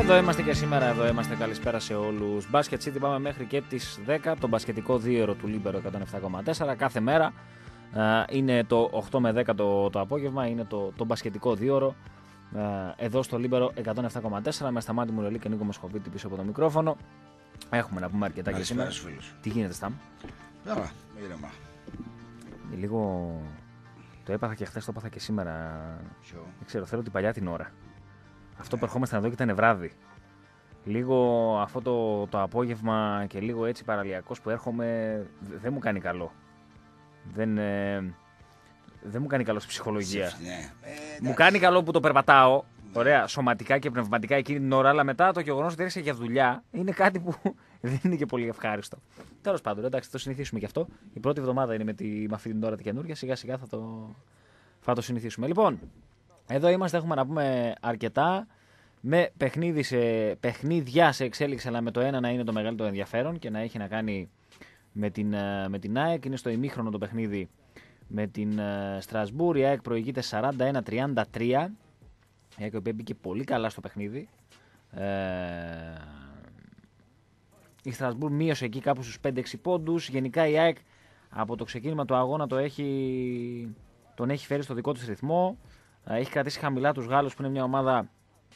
Εδώ είμαστε και σήμερα, εδώ είμαστε. Καλησπέρα σε όλους. Μπάσκετ City, πάμε μέχρι και τις 10. Το μπασκετικό δίωρο του Λίμπερο 107,4. Κάθε μέρα είναι το 8 με 10 το απόγευμα. Είναι το μπασκετικό δίωρο εδώ στο Λίμπερο 107,4. Με Σταμάτη Μουρελή και Νίκο Μοσχοβίτη πίσω από το μικρόφωνο. Έχουμε να πούμε αρκετά και σήμερα. Τι γίνεται, Σταμ? Καλά, ήρεμα. Λίγο. Το έπαθα και χθες, το έπαθα και σήμερα. Ποιο? Δεν ξέρω, θέλω την παλιά την ώρα. Αυτό που ερχόμαστε εδώ και ήταν βράδυ. Λίγο αυτό το απόγευμα και λίγο έτσι παραλιακός που έρχομαι δεν μου κάνει καλό. Δεν μου κάνει καλό στη ψυχολογία. Μου κάνει καλό που το περπατάω, ωραία, σωματικά και πνευματικά εκείνη την ώρα, αλλά μετά το γεγονός ότι έρχεσαι για δουλειά είναι κάτι που δεν είναι και πολύ ευχάριστο. Τέλος πάντων, εντάξει, θα το συνηθίσουμε κι αυτό. Η πρώτη εβδομάδα είναι με αυτή την ώρα την καινούργια, σιγά σιγά θα το συνηθίσουμε. Λοιπόν, εδώ είμαστε, έχουμε να πούμε αρκετά. Με παιχνίδια σε εξέλιξη, αλλά με το ένα να είναι το μεγαλύτερο ενδιαφέρον και να έχει να κάνει με την ΑΕΚ. Είναι στο ημίχρονο το παιχνίδι με την Στρασβούρ. Η ΑΕΚ προηγείται 41-33. Η ΑΕΚ μπήκε πολύ καλά στο παιχνίδι. Η Στρασβούρ μείωσε εκεί κάπου στους 5-6 πόντους. Γενικά η ΑΕΚ από το ξεκίνημα του αγώνα τον έχει φέρει στο δικό της ρυθμό. Έχει κρατήσει χαμηλά τους Γάλλους, που είναι μια ομάδα.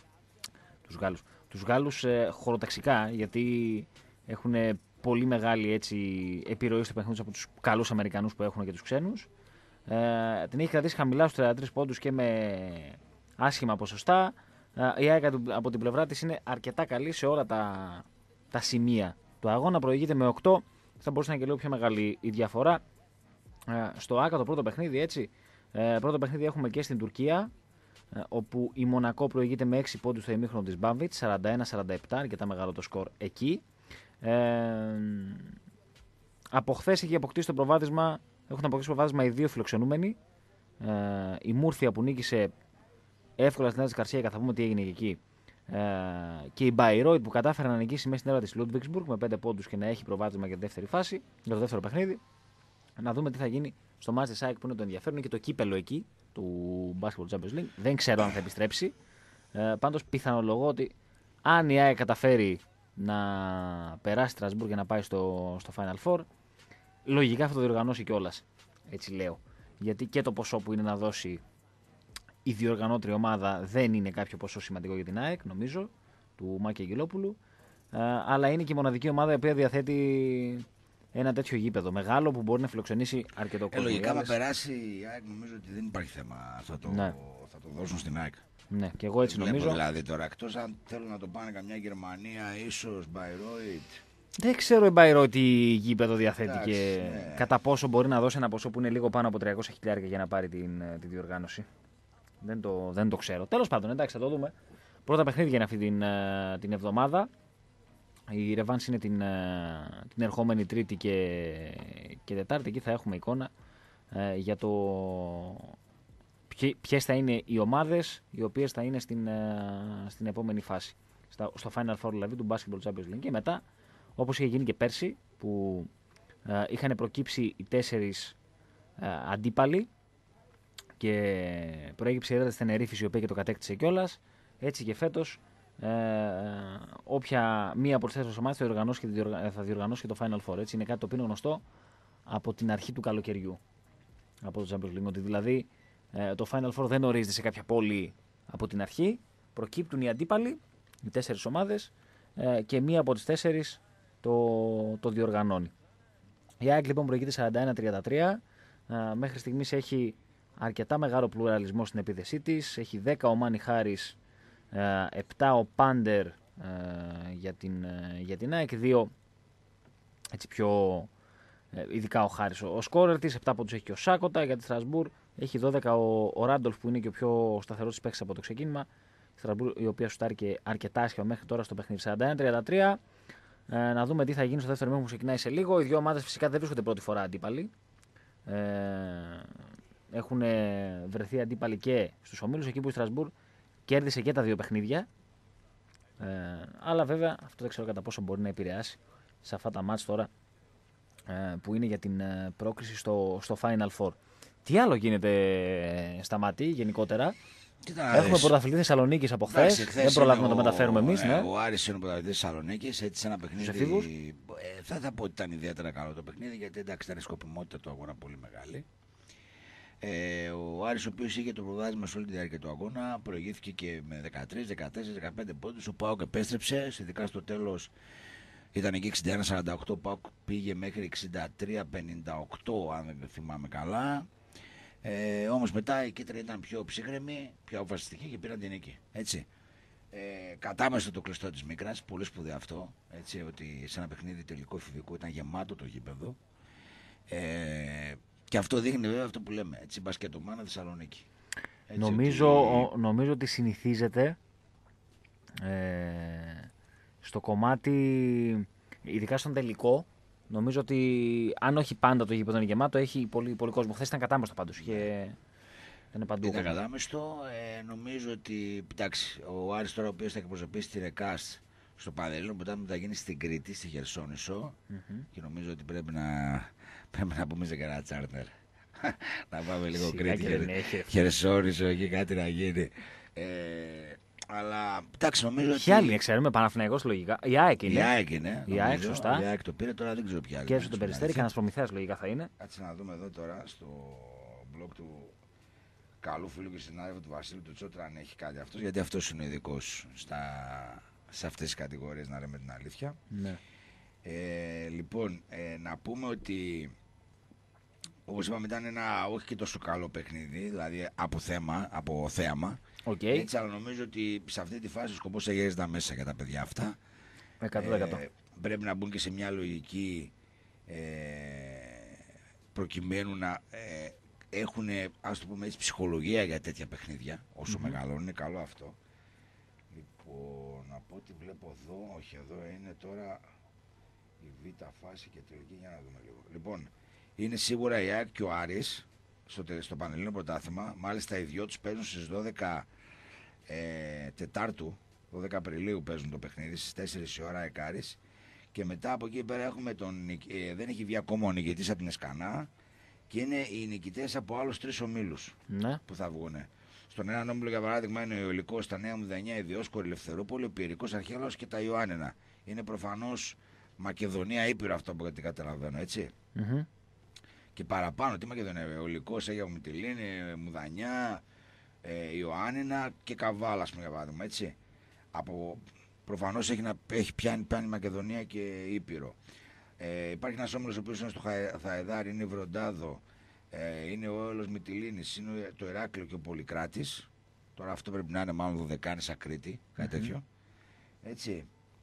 Τους Γάλλους χωροταξικά, γιατί έχουν πολύ μεγάλη επιρροή στο παιχνίδι από τους καλούς Αμερικανούς που έχουν και τους ξένους. Την έχει κρατήσει χαμηλά στους 33 πόντους και με άσχημα ποσοστά. Η ΑΕΚ από την πλευρά της είναι αρκετά καλή σε όλα τα σημεία του αγώνα. Προηγείται με 8, θα μπορούσε να είναι και λίγο πιο μεγάλη η διαφορά. Στο ΆΚΑ το πρώτο παιχνίδι, έτσι. Πρώτο παιχνίδι έχουμε και στην Τουρκία, όπου η Μονακό προηγείται με 6 πόντους στο ημίχρονο της Μπάμβιτ, 41-47, αρκετά μεγάλο το σκορ εκεί. Από χθες έχει αποκτήσει το προβάδισμα, έχουν αποκτήσει το προβάδισμα οι δύο φιλοξενούμενοι. Η Μούρθια που νίκησε εύκολα στην Άτζη Καρσία, θα πούμε τι έγινε και εκεί. Και η Μπαϊρόιτ που κατάφερε να νικήσει μέσα στην έδρα της Λούντβιξμπουργκ με 5 πόντους και να έχει προβάδισμα για τη δεύτερη φάση, για το δεύτερο παιχνίδι. Να δούμε τι θα γίνει στο μάτς της ΑΕΚ που είναι το ενδιαφέρον, και το κύπελο εκεί του Basketball Champions League. Δεν ξέρω αν θα επιστρέψει. Πάντως πιθανολογώ ότι αν η ΑΕΚ καταφέρει να περάσει τη Στρασβούργκ και να πάει στο Final Four, λογικά θα το διοργανώσει κιόλας. Έτσι λέω. Γιατί και το ποσό που είναι να δώσει η διοργανώτρια ομάδα δεν είναι κάποιο ποσό σημαντικό για την ΑΕΚ, νομίζω, του Μάκη Αγγελόπουλου. Αλλά είναι και η μοναδική ομάδα η οποία διαθέτει ένα τέτοιο γήπεδο μεγάλο που μπορεί να φιλοξενήσει αρκετό κόσμο. Λογικά, να περάσει η ΑΕΚ, νομίζω ότι δεν υπάρχει θέμα. Θα το δώσουν στην ΑΕΚ. Ναι, και εγώ έτσι νομίζω. Δηλαδή τώρα, εκτός αν θέλουν να το πάνε καμιά Γερμανία, ίσως Μπαϊρόιτ. Δεν ξέρω η Μπαϊρόιτ τι γήπεδο διαθέτει. Εντάξει, και ναι. Κατά πόσο μπορεί να δώσει ένα ποσό που είναι λίγο πάνω από 300.000 για να πάρει τη διοργάνωση. Δεν το ξέρω. Τέλος πάντων, εντάξει, θα το δούμε. Πρώτα παιχνίδια είναι αυτή την εβδομάδα. Η ρεβάνση είναι την ερχόμενη Τρίτη και Τετάρτη. Εκεί θα έχουμε εικόνα για το ποιες θα είναι οι ομάδες οι οποίες θα είναι στην επόμενη φάση. Στο Final Four δηλαδή του Basketball Champions League. Και μετά, όπως είχε γίνει και πέρσι, που είχαν προκύψει οι 4 αντίπαλοι και προέκυψε η έδρα της Τενερίφης, η οποία και το κατέκτησε κιόλας. Έτσι και φέτος, όποια μία από τις 4 ομάδες θα διοργανώσει και το Final Four. Έτσι είναι κάτι το οποίο είναι γνωστό από την αρχή του καλοκαιριού από το Champions League. Ότι δηλαδή το Final Four δεν ορίζεται σε κάποια πόλη από την αρχή. Προκύπτουν οι αντίπαλοι, οι 4 ομάδες, και μία από τις 4 το διοργανώνει. Η ΑΕΚ λοιπόν προηγείται 41-33. Μέχρι στιγμής έχει αρκετά μεγάλο πλουραλισμό στην επίθεσή της. Έχει 10 ο Μάνι Χάρις, 7 ο Πάντερ για την ΑΕΚ, 2 έτσι πιο ειδικά ο Χάρις ο σκόρερ της, 7 πόντους έχει και ο Σάκοτα. Για τη Στρασβούρ έχει 12 ο Ράντολφ, που είναι και ο πιο σταθερός της παίκτης από το ξεκίνημα. Η Στρασβούρ, η οποία σουτάρει και αρκετά άσχημα μέχρι τώρα στο παιχνίδι. 41-33. Να δούμε τι θα γίνει στο δεύτερο μήχρονο που ξεκινάει σε λίγο. Οι δύο ομάδες φυσικά δεν βρίσκονται πρώτη φορά αντίπαλοι. Έχουν βρεθεί αντίπαλοι και στους ομίλους, εκεί που η Στρασβούρ κέρδισε και τα 2 παιχνίδια. Αλλά βέβαια αυτό δεν ξέρω κατά πόσο μπορεί να επηρεάσει σε αυτά τα μάτς τώρα που είναι για την πρόκριση στο Final Four. Τι άλλο γίνεται, Σταματή, γενικότερα? Έχουμε πρωταθλητή Θεσσαλονίκης από χθες. Δεν προλάβουμε να το μεταφέρουμε εμείς. Ναι. Ο Άρης είναι πρωταθλητής Θεσσαλονίκης. Έτσι, σε ένα παιχνίδι. Θα πω ότι ήταν ιδιαίτερα καλό το παιχνίδι, γιατί εντάξει, ήταν η σκοπιμότητα του αγώνα πολύ μεγάλη. Ο Άρης, ο οποίος είχε το προβάδισμα σε όλη τη διάρκεια του αγώνα, προηγήθηκε και με 13, 14, 15 πόντους. Ο ΠΑΟΚ επέστρεψε, ειδικά στο τέλος ήταν εκεί 61-48. Ο ΠΑΟΚ πήγε μέχρι 63-58, αν δεν θυμάμαι καλά. Όμως μετά η Κίτρα ήταν πιο ψύχρεμη, πιο αποφασιστική και πήραν την νίκη. Έτσι. Κατάμεστο το κλειστό της Μίκρας, πολύ σπουδαίο αυτό. Έτσι, ότι σε ένα παιχνίδι τελικό εφηβικού ήταν γεμάτο το γήπεδο. Και αυτό δείχνει βέβαια αυτό που λέμε. Έτσι, μπασκετομάνα Θεσσαλονίκη. Έτσι, νομίζω ότι συνηθίζεται στο κομμάτι, ειδικά στον τελικό. Νομίζω ότι αν όχι πάντα το γήπεδο είναι γεμάτο, έχει πολύ, πολύ κόσμο. Χθες ήταν κατάμεστο πάντως. Ήταν παντού. Ήταν κατάμεστο. Νομίζω ότι. Εντάξει, ο Άρης τώρα ο οποίος θα εκπροσωπήσει τη Ρεκάστ στο Πανελλήνιο, μετά θα γίνει στην Κρήτη, στη Χερσόνησο. Και νομίζω ότι πρέπει να πούμε σε κανένα τσάρτερ. Να πάμε λίγο Κρήτη, Χερσόνησο, εκεί κάτι να γίνει. Αλλά εντάξει, νομίζω ότι. Ποιοι άλλοι ξέρουμε, Παναθηναϊκός λογικά. Η ΑΕΚ είναι. Η ΑΕΚ είναι. Η ΑΕΚ, σωστά. Η ΑΕΚ το πήρε, τώρα δεν ξέρω ποια άλλη. Και στο Περιστέρι, κανένα Προμηθέας λογικά θα είναι. Κάτσε να δούμε εδώ τώρα στο blog του καλού φίλου και συνάδελφου του Βασίλου του Τσότρα αν έχει κάτι αυτός, γιατί αυτός είναι ο ειδικός σε αυτές τις κατηγορίες, να λέμε την αλήθεια. Ναι. Λοιπόν, να πούμε ότι όπως είπαμε ήταν ένα όχι και τόσο καλό παιχνίδι, δηλαδή από θέαμα. Okay. Έτσι, αλλά νομίζω ότι σε αυτή τη φάση ο σκοπός αγιάζει τα μέσα για τα παιδιά αυτά. 100%. Πρέπει να μπουν και σε μια λογική προκειμένου να έχουν, ας το πούμε έτσι, ψυχολογία για τέτοια παιχνίδια όσο μεγαλώνουν. Είναι καλό αυτό. Λοιπόν, να πω ότι βλέπω εδώ, όχι εδώ είναι τώρα η β' φάση και τελική, για να δούμε λίγο. Λοιπόν, είναι σίγουρα η ΑΕΚ και ο Άρης στο Πανελλήνιο Πρωτάθλημα. Μάλιστα οι δυο τους παίζουν στις 12 Τετάρτου, 12 Απριλίου παίζουν το παιχνίδι, στις 4 η ώρα ΑΕΚ Άρης. Και μετά από εκεί πέρα έχουμε δεν έχει βγει ακόμα ο νικητής από την Εσκανά και είναι οι νικητές από άλλους 3 ομίλους που θα βγουν. Στον έναν όμιλο για παράδειγμα είναι ο Ιωλικός, στα Νέα Μουδανιά, η Διόσκορη, Ελευθερούπολη, ο Πιερικός Αρχαίος και τα Ιωάννινα. Είναι προφανώς Μακεδονία Ήπειρο αυτό που καταλαβαίνω, έτσι. Και παραπάνω, τι Μακεδονία, Ιωλικός, Αγία Μυτιλήνη, Μουδανιά, Ιωάννινα και Καβάλα, ας πούμε, για παράδειγμα, έτσι. Προφανώς έχει πιάνει Μακεδονία και Ήπειρο. Υπάρχει ένας όμιλος ο οποίος είναι στο Θαεδάρι, είναι η Βροντάδο, είναι ο Έολος Μυτιλήνης, είναι το Ηράκλειο και ο Πολυκράτης. Τώρα αυτό πρέπει να είναι μάλλον Δωδεκάνησα Κρήτη, κάτι τέτοιο. Έτσι.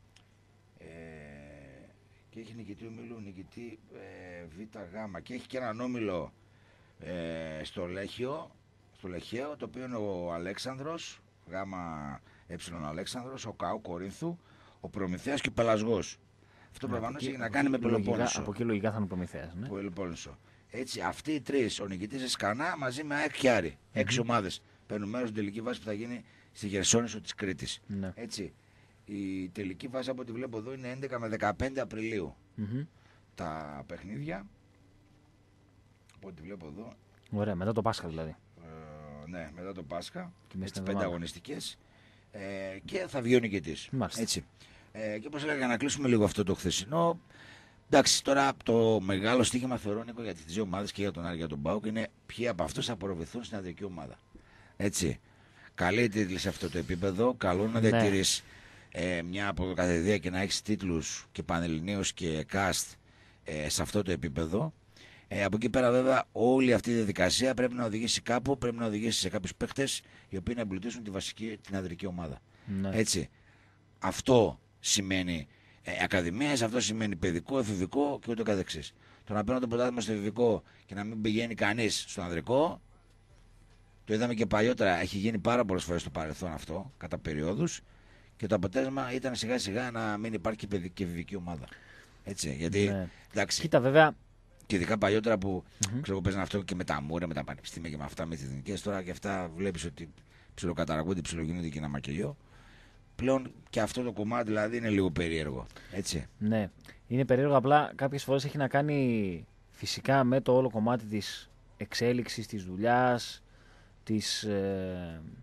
Και έχει νικητή ομίλου, νικητή ΒΓ και έχει και έναν όμιλο στο Λεχαίο, το οποίο είναι ο Αλέξανδρος, ΓΕ Αλέξανδρος, ο ΚΑΟ Κορίνθου, ο Προμηθέας και ο Πελασγός. Αυτό προφανώς έχει να κάνει με Πελοπόννησο. Από εκεί λογικά θα είναι ο Προμηθέας. Ναι. Πελοπόννησο. Έτσι, αυτοί οι τρεις, ο νικητής της Σκανά μαζί με ΑΕΚ και Άρη. 6 ομάδες παίρνουν μέρος στην τελική βάση που θα γίνει στη Χερσόνησο της Κρήτης. Ναι. Έτσι. Η τελική βάση από ό,τι βλέπω εδώ είναι 11 με 15 Απριλίου. Τα παιχνίδια. Από ό,τι βλέπω εδώ. Ωραία, μετά το Πάσχα δηλαδή. Ναι, μετά το Πάσχα. Έτσι, 5 αγωνιστικές. Και θα βγει ο νικητής. Έτσι. Και όπως έλεγα, για να κλείσουμε λίγο αυτό το χθεσινό. Εντάξει, τώρα το μεγάλο στοίχημα θεωρώ, Νίκο, για τις δύο ομάδες και για τον Άρη και για τον ΠΑΟΚ είναι ποιοι από αυτούς θα απορροφηθούν στην αδερφική ομάδα. Έτσι. Καλή τίτλη σε αυτό το επίπεδο. Καλό να διατηρείς μια αποκατεδία και να έχεις τίτλους και Πανελληνίους και ΚΑΣΤ σε αυτό το επίπεδο. Από εκεί πέρα, βέβαια, όλη αυτή η διαδικασία πρέπει να οδηγήσει κάπου, πρέπει να οδηγήσει σε κάποιους παίχτες οι οποίοι να εμπλουτίσουν την αδερφική ομάδα. Ναι. Έτσι. Αυτό σημαίνει ακαδημίες, αυτό σημαίνει παιδικό, εφηβικό και ούτω καθεξής. Το να παίρνω το πρωτάθλημα στο εφηβικό και να μην πηγαίνει κανείς στον ανδρικό, το είδαμε και παλιότερα, έχει γίνει πάρα πολλές φορές στο παρελθόν αυτό, κατά περιόδους, και το αποτέλεσμα ήταν σιγά σιγά να μην υπάρχει και παιδική και εφηβική ομάδα. Έτσι, γιατί, ναι. Εντάξει, κοίτα, βέβαια. Και ειδικά παλιότερα που ξέρω, παίζανε αυτό και με τα μούρα, με τα πανεπιστήμια και με αυτά, με τις εθνικές, τώρα και αυτά βλέπεις ότι ψιλοκαταραγούνται, ψιλογίνονται και ένα μακελιό. Πλέον και αυτό το κομμάτι δηλαδή είναι λίγο περίεργο. Έτσι. Ναι, είναι περίεργο, απλά κάποιες φορές έχει να κάνει φυσικά με το όλο κομμάτι της εξέλιξης, της δουλειάς,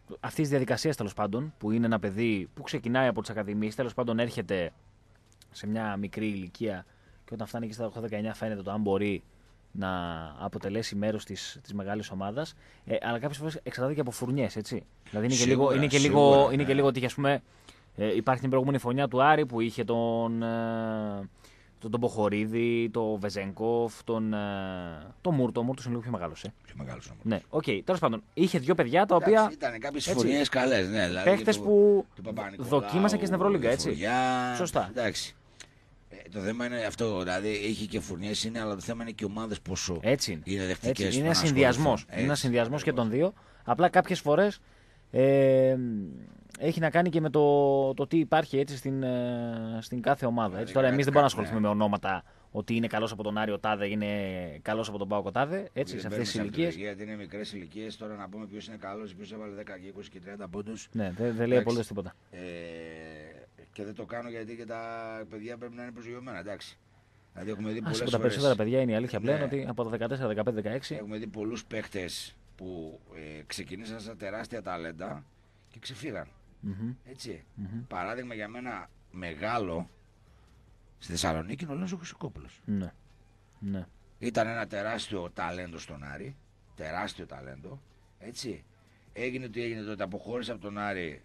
αυτή τη διαδικασία τέλος πάντων, που είναι ένα παιδί που ξεκινάει από τις ακαδημίες, τέλος πάντων έρχεται σε μια μικρή ηλικία και όταν φτάνει εκεί στα 8-19 φαίνεται το αν μπορεί να αποτελέσει μέρος της μεγάλης ομάδας. Αλλά κάποιες φορές εξαρτάται και από φουρνιές, έτσι. Δηλαδή είναι και λίγο τύχη, ας πούμε. Υπάρχει την προηγούμενη φωνιά του Άρη που είχε τον Μποχορίδη, τον Βεζένκοφ, τον Μούρτο. Ο Μούρτος είναι λίγο πιο μεγάλος. Πιο μεγάλος όμως. Ναι, οκ. Τέλος πάντων, είχε δύο παιδιά τα οποία. Ήταν κάποιες φωνιές καλές, ναι. Δηλαδή παίχτες που δοκίμασαν και στην Ευρωλίγκα, έτσι. Σωστά. Εντάξει. Το θέμα είναι αυτό, δηλαδή έχει και φουρνιές είναι, αλλά το θέμα είναι και ομάδες πόσο έτσι είναι δεχτικές. Είναι ένα συνδυασμός και των δύο. Απλά κάποιες φορές έχει να κάνει και με το τι υπάρχει έτσι στην κάθε ομάδα. Έτσι. Τώρα εμείς δεν μπορούμε να ασχοληθούμε με ονόματα ότι είναι καλός από τον Άριο Τάδε, είναι καλός από τον Πάοκο Τάδε. Έτσι, σε αυτές τις ηλικίες. Γιατί είναι μικρές ηλικίες, τώρα να πούμε ποιος είναι καλός, ποιος έβαλε 10, 20 και 30 πόντους. Ναι, δεν λέει απολύτως τίποτα. Και δεν το κάνω γιατί και τα παιδιά πρέπει να είναι προσγειωμένα, εντάξει. Δηλαδή έχουμε δει τα περισσότερα παιδιά είναι η αλήθεια πλέον ότι από τα 14, 15, 16. Έχουμε δει πολλούς παίχτες που ξεκινήσαν σαν τεράστια ταλέντα και ξεφύγαν. Έτσι. Παράδειγμα για μένα μεγάλο στη Θεσσαλονίκη είναι ο Λέζος Χρυσοκόπουλος. Ναι. Ήταν ένα τεράστιο ταλέντο στον Άρη. Τεράστιο ταλέντο. Έτσι. Έγινε τι έγινε τότε, αποχώρησε από τον Άρη.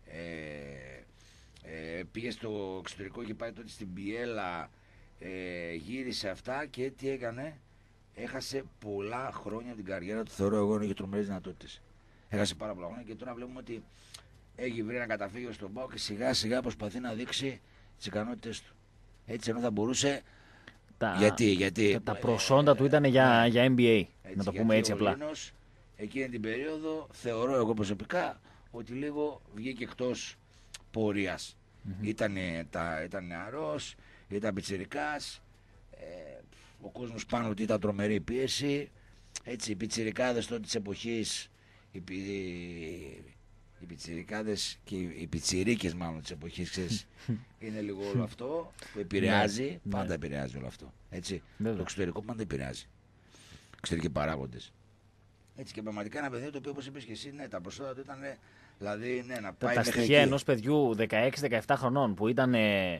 Πήγε στο εξωτερικό, είχε πάει τότε στην Πιέλα, γύρισε αυτά και τι έκανε, έχασε πολλά χρόνια την καριέρα του, θεωρώ εγώ είναι και τρομερές δυνατότητες. Έχασε πάρα πολλά χρόνια και τώρα βλέπουμε ότι έχει βρει ένα καταφύγιο στον ΠΑΟΚ και σιγά σιγά προσπαθεί να δείξει τις ικανότητες του. Έτσι ενώ θα μπορούσε, γιατί τα προσόντα του ήταν για NBA, να το πούμε έτσι απλά. Λίνος, εκείνη την περίοδο θεωρώ εγώ προσωπικά ότι λίγο βγήκε εκτός πορείας. Ήταν νεαρός, ήταν πιτσιρικάς, ο κόσμος πάνω ότι ήταν τρομερή πίεση. Έτσι, οι πιτσιρικάδες τότε της εποχής, οι πιτσιρικάδες και οι πιτσιρίκες μάλλον της εποχής, ξέρεις, είναι λίγο όλο αυτό που επηρεάζει, πάντα επηρεάζει όλο αυτό. Έτσι, το εξωτερικό πάντα επηρεάζει. Εξωτερικοί παράγοντες. Έτσι και πραγματικά ένα παιδί το οποίο όπως είπες και εσύ, ναι, τα προσόντα του ήταν. Δηλαδή, ναι, να πάει τα στοιχεία ενός παιδιού 16-17 χρονών που ήταν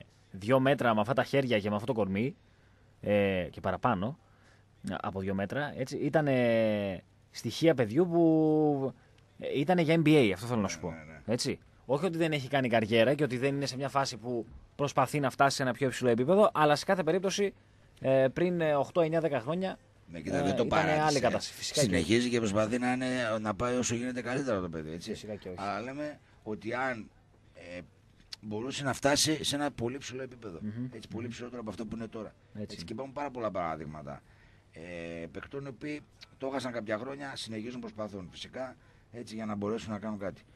2 μέτρα με αυτά τα χέρια και με αυτό το κορμί και παραπάνω από 2 μέτρα, έτσι, ήταν στοιχεία παιδιού που ήταν για NBA, αυτό θέλω να σου πω. Ναι. Έτσι. Όχι ότι δεν έχει κάνει καριέρα και ότι δεν είναι σε μια φάση που προσπαθεί να φτάσει σε ένα πιο υψηλό επίπεδο, αλλά σε κάθε περίπτωση πριν 8-9-10 χρόνια. Ναι, κοίτα, δεν το ήταν άλλη κατάσταση. Φυσικά συνεχίζει και προσπαθεί να πάει όσο γίνεται καλύτερα το παιδί. Έτσι. Φυσικά και όχι. Αλλά λέμε ότι αν μπορούσε να φτάσει σε ένα πολύ ψηλό επίπεδο. Έτσι, πολύ ψηλότερο από αυτό που είναι τώρα. Έτσι, και υπάρχουν πάρα πολλά παράδειγματα. Παιχτών οι οποίοι το έχασαν κάποια χρόνια, συνεχίζουν προσπαθούν φυσικά έτσι, για να μπορέσουν να κάνουν κάτι.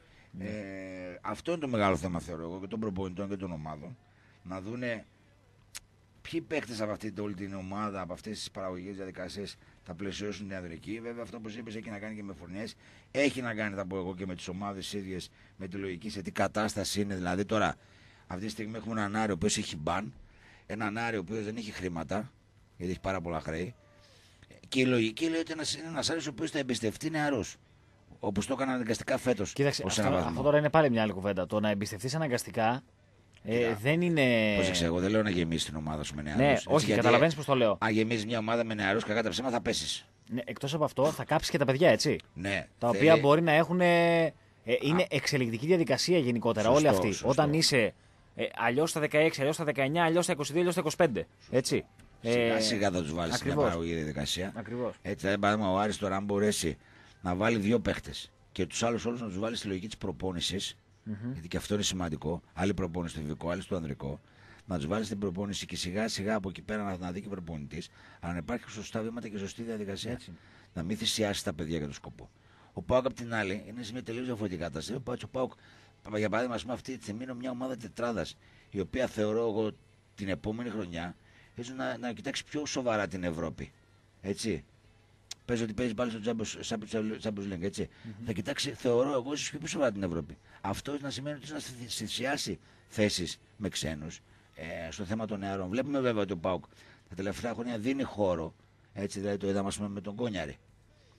Αυτό είναι το μεγάλο θέμα, θεωρώ εγώ, και των προπονητών και των ομάδων. Να δούνε ποιοι παίκτες από αυτή όλη την ομάδα, από αυτές τις παραγωγικές διαδικασίες θα πλαισιώσουν την ανδρική. Βέβαια, αυτό που είπες έχει να κάνει και με φουρνιές. Έχει να κάνει, θα πω εγώ, και με τις ομάδες ίδιες, με τη λογική σε τι κατάσταση είναι. Δηλαδή, τώρα, αυτή τη στιγμή έχουμε έναν Άρη ο οποίος έχει μπαν, έναν Άρη ο οποίος δεν έχει χρήματα, γιατί έχει πάρα πολλά χρέη. Και η λογική λέει ότι είναι ένας Άρης ο οποίος θα εμπιστευτεί νεαρούς. Όπως το έκαναν αναγκαστικά φέτος. Κοίταξε, αυτό τώρα είναι πάλι μια άλλη κουβέντα. Το να εμπιστευτείς αναγκαστικά. Δεν είναι. Πρόσεξε, εγώ δεν λέω να γεμίσει την ομάδα σου με νεαρούς. Ναι, όχι, καταλαβαίνεις πώς το λέω. Αν γεμίσει μια ομάδα με νεαρούς, κακά τα ψέματα θα πέσεις. Ναι, εκτός από αυτό, θα κάψεις και τα παιδιά, έτσι. Ναι, τα οποία μπορεί να έχουν. Είναι εξελικτική διαδικασία γενικότερα όλοι αυτοί. Σωστό. Όταν είσαι αλλιώς στα 16, αλλιώς στα 19, αλλιώς στα 22, αλλιώς στα 25. Έτσι. Σιγά σιγά θα τους βάλεις στην παραγωγή διαδικασία. Ακριβώς. Έτσι, δηλαδή, παράδειγμα, ο Άρης τώρα, αν μπορέσει να βάλει 2 παίχτες και τους άλλους όλους να τους βάλει στη λογική της προπόνησης. Γιατί και αυτό είναι σημαντικό. Άλλη προπόνηση στο βιβικό, άλλη στο ανδρικό. Να του βάλει στην προπόνηση και σιγά σιγά από εκεί πέρα να δει και προπονητή. Αλλά να υπάρχει σωστά βήματα και σωστή διαδικασία. Έτσι. Να μην θυσιάσει τα παιδιά για τον σκοπό. Ο ΠΑΟΚ απ' την άλλη είναι σε μια τελείως διαφορετική κατάσταση. Ο ΠΑΟΚ, για παράδειγμα, αυτή τη στιγμή είναι μια ομάδα τετράδας, η οποία θεωρώ εγώ την επόμενη χρονιά ίσω να κοιτάξει πιο σοβαρά την Ευρώπη. Έτσι. Παίζει ότι παίζει πάλι στο Champions League, έτσι. Θα κοιτάξει, θεωρώ εγώ, ίσως πιο σοβαρά την Ευρώπη. Αυτό να σημαίνει ότι να θυσιάσει θέσεις με ξένους στο θέμα των νεαρών. Βλέπουμε βέβαια ότι ο ΠΑΟΚ τα τελευταία χρόνια δίνει χώρο. Έτσι, δηλαδή το είδαμε με τον Κόνιαρη.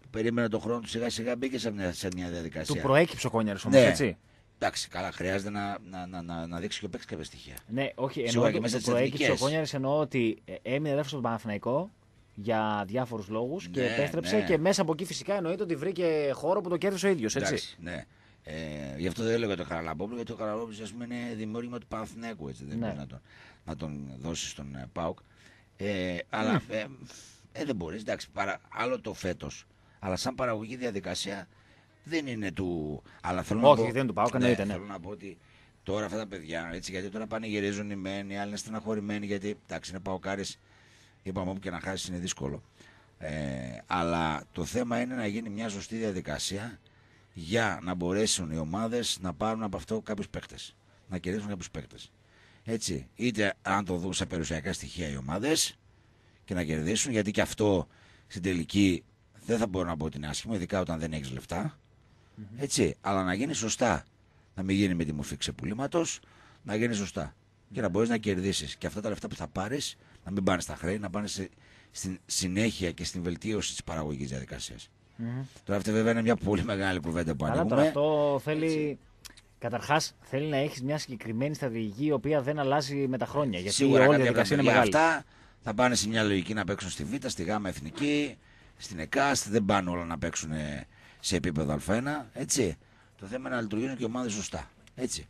περίμενε τον χρόνο του, σιγά σιγά μπήκε σε μια διαδικασία. Του προέκυψε ο Κόνιαρης όμως, έτσι. Εντάξει, καλά, χρειάζεται να δείξει και ο παίκτης κάποια στοιχεία. Ναι, όχι, εννοώ του προέκυψε ο Κόνιαρης, εννοώ ότι έμεινε δεύτερος στον Παναθηναϊκό για διάφορους λόγους και επέστρεψε και μέσα από εκεί φυσικά εννοείται ότι βρήκε χώρο που το κέρδισε ο ίδιος, έτσι. Εντάξει, ναι. Γι' αυτό δεν έλεγα το Χαραλαμπόπουλο, γιατί ο Χαραλαμπόπουλος ας πούμε είναι δημιούργημα του Παναθηναϊκού, έτσι. Δεν μπορεί να τον δώσει στον ΠΑΟΚ. Αλλά δεν μπορείς, εντάξει, άλλο το φέτος. Αλλά σαν παραγωγική διαδικασία δεν είναι του. Αλλά θέλω όχι, δεν είναι του ΠΑΟΚ, εννοείται. Θέλω να πω ότι τώρα αυτά τα παιδιά, έτσι, γιατί τώρα πανηγυρίζουν οι μένοι, οι άλλοι είναι στεναχωρημένοι, γιατί εντάξει, είναι ΠΑΟΚάρες, είπαμε όπου και να χάσει είναι δύσκολο. Αλλά το θέμα είναι να γίνει μια σωστή διαδικασία για να μπορέσουν οι ομάδες να πάρουν από αυτό κάποιους παίκτες. Να κερδίσουν κάποιους παίκτες. Έτσι, είτε αν το δουν σε περιουσιακά στοιχεία οι ομάδες και να κερδίσουν, γιατί και αυτό στην τελική δεν θα μπορώ να πω ότι είναι άσχημο, ειδικά όταν δεν έχεις λεφτά. Έτσι, αλλά να γίνει σωστά. Να μην γίνει με τη μορφή ξεπουλήματος, να γίνει σωστά. Και να μπορείς να κερδίσεις. Και αυτά τα λεφτά που θα πάρεις να μην πάνε στα χρέη, να πάνε στην συνέχεια και στην βελτίωση της παραγωγικής διαδικασίας. Τώρα αυτή βέβαια είναι μια πολύ μεγάλη κουβέντα που ανοίγουμε. Αλλά αυτό θέλει. Καταρχάς θέλει να έχεις μια συγκεκριμένη στρατηγική η οποία δεν αλλάζει με τα χρόνια. Γιατί σίγουρα όλη η διαδικασία είναι μεγάλη. Αυτά θα πάνε σε μια λογική να παίξουν στη Β, στη Γ εθνική, στην ΕΚΑΣΤ. Δεν πάνε όλα να παίξουν σε επίπεδο Α1. Έτσι. Το θέμα είναι να λειτουργούν και οι ομάδες σωστά. Έτσι.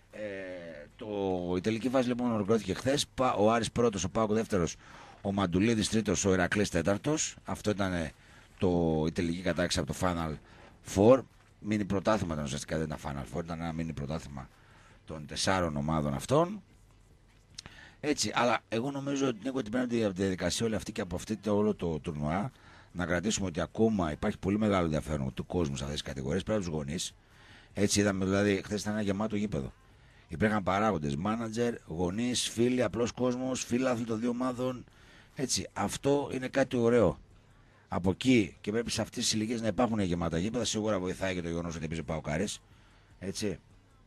Η τελική φάση λοιπόν ολοκληρώθηκε χθες. Ο Άρης πρώτος, ο ΠΑΟΚ δεύτερος, ο Μαντουλίδης τρίτος, ο Ηρακλής τέταρτος. Αυτό ήταν η τελική κατάξυση από το Final Four. Μίνι πρωτάθλημα ήταν ουσιαστικά, δεν ήταν Final Four, ήταν ένα μίνι πρωτάθλημα των 4 ομάδων αυτών. Έτσι, αλλά εγώ νομίζω ότι Νίκο, πρέπει από τη διαδικασία όλη αυτή και από όλο το τουρνουά να κρατήσουμε ότι ακόμα υπάρχει πολύ μεγάλο ενδιαφέρον του κόσμου σε αυτές τις κατηγορίες πέρα από τους γονείς. Έτσι, είδαμε δηλαδή, χθες ήταν ένα γεμάτο γήπεδο. Υπήρχαν παράγοντες, μάνατζερ, γονείς, φίλοι, απλός κόσμος, φίλαθλοι των δύο ομάδων. Έτσι, αυτό είναι κάτι ωραίο. Από εκεί και πρέπει σε αυτές τις ηλικίες να υπάρχουν γεμάτα γήπεδα. Σίγουρα βοηθάει και το γεγονός ότι έπαιζε ΠΑΟΚάρες. Έτσι.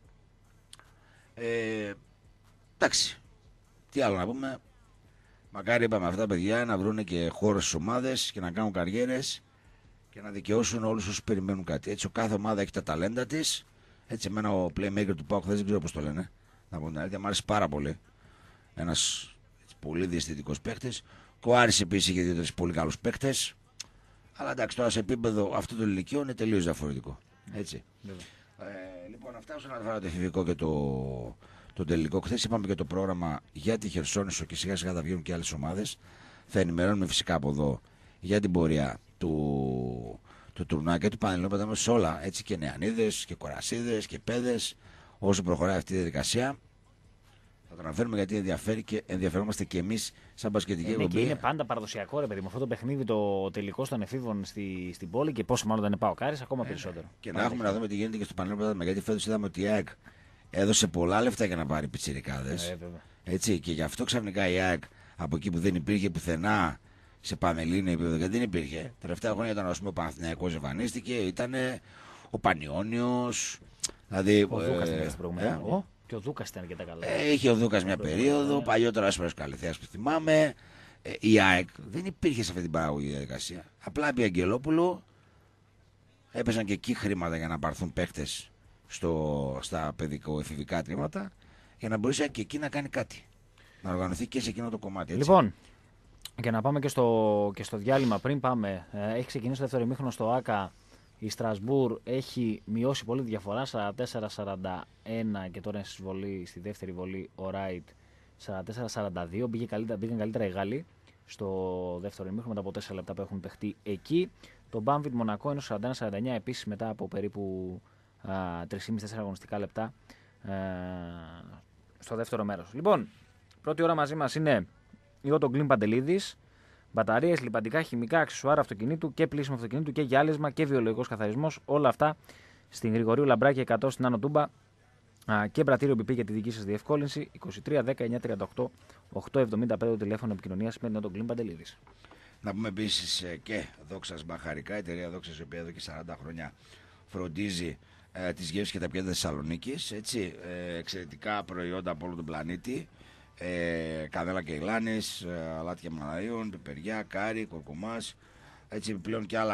Εντάξει. Τι άλλο να πούμε. Μακάρι είπαμε αυτά τα παιδιά να βρουν και χώρο στις ομάδες και να κάνουν καριέρες και να δικαιώσουν όλους όσους περιμένουν κάτι. Έτσι, ο κάθε ομάδα έχει τα ταλέντα της. Έτσι, εμένα ο playmaker του ΠΑΟΚ δεν ξέρω πώς το λένε. Να πω την αλήθεια, μου άρεσε πάρα πολύ. Ένας πολύ διαισθητικός παίκτης. Ο Άρης επίσης είχε 2-3 πολύ καλούς παίκτες. Αλλά εντάξει, τώρα σε επίπεδο αυτού του ηλικίου είναι τελείως διαφορετικό. Έτσι. Λοιπόν, αυτά όσον αφορά το εφηβικό και το τελικό. Χθες είπαμε και το πρόγραμμα για τη Χερσόνησο και σιγά σιγά θα βγαίνουν και άλλες ομάδες. Θα ενημερώνουμε φυσικά από εδώ για την πορεία του τουρνουά και του Πανελληνίου σε όλα. Έτσι και νεανίδες και κορασίδες και παιδες. Όσο προχωράει αυτή η διαδικασία. Θα το αναφέρουμε γιατί ενδιαφέρει και ενδιαφερόμαστε και εμείς σαν μπασκετική εκπομπή. Και είναι πάντα παραδοσιακό, ρε παιδί, με αυτό το παιχνίδι το τελικό των εφήβων στην πόλη και πόσο μάλλον δεν είναι ΠΑΟΚάρες, ακόμα περισσότερο. Και να έχουμε να δούμε τι γίνεται και στο Πανελλήνιο, γιατί φέτος είδαμε ότι η ΑΕΚ έδωσε πολλά λεφτά για να πάρει πιτσιρικάδες. Έτσι, και γι' αυτό ξαφνικά η ΑΕΚ από εκεί που δεν υπήρχε πουθενά σε Πανελλήνιο επίπεδο, γιατί δεν υπήρχε. Τα τελευταία χρόνια ήταν, ας πούμε, ο Παναθηναϊκός εμφανίστηκε, ήταν ο Πανιόνιος. Δηλαδή. Ο Δούκας ήταν προηγούμενο. Και ο Δούκας ήταν και τα καλά. Είχε ο Δούκας μια περίοδο, παλιότερα άσπρος Καλυθέας που θυμάμαι. Η ΑΕΚ δεν υπήρχε σε αυτή την παραγωγή διαδικασία. Απλά επί Αγγελόπουλου έπαιζαν και εκεί χρήματα για να πάρθουν παίκτες στα παιδικο-εφηβικά τμήματα για να μπορέσει και εκεί να κάνει κάτι. Να οργανωθεί και σε εκείνο το κομμάτι. Έτσι. Λοιπόν, και να πάμε και στο διάλειμμα πριν πάμε. Έχει ξεκινήσει το δεύτερο ημίχρονο στο ΆΚΑ. Η Στρασβούρ έχει μειώσει πολύ τη διαφορά, 44-41 και τώρα στη δεύτερη βολή ο Ράιτ 44-42. Μπήκαν καλύτερα οι Γάλλοι στο δεύτερο ημίχρονο μετά από 4 λεπτά που έχουν παιχτεί εκεί. Το Μπάμβιτ Μονακό είναι 41-49 επίσης μετά από περίπου 3,5-4 αγωνιστικά λεπτά στο δεύτερο μέρος. Λοιπόν, πρώτη ώρα μαζί μας είναι η Ότο Γκλιν Παντελίδης. Μπαταρίες, λιπαντικά, χημικά, αξεσουάρα αυτοκινήτου και πλήσιμο αυτοκινήτου και γυάλισμα και βιολογικός καθαρισμός. Όλα αυτά στην Γρηγορίου Λαμπράκη 100 στην Άνω Τούμπα και πρατήριο BP για τη δική σας διευκόλυνση. 23 10 9 38 875 το τηλέφωνο επικοινωνίας με την Ότο Γκλιν Παντελίδης. Να πούμε επίσης και Δόξας Μπαχαρικά, η εταιρεία Δόξας η οποία εδώ και 40 χρόνια φροντίζει τις γεύσεις και τα πιάτα Θεσσαλονίκης. Εξαιρετικά προϊόντα από όλο τον πλανήτη. Κανέλα και γλάνης, αλάτια μαναρίων, πιπεριά, κάρι, κορκομάς, έτσι επιπλέον και άλλα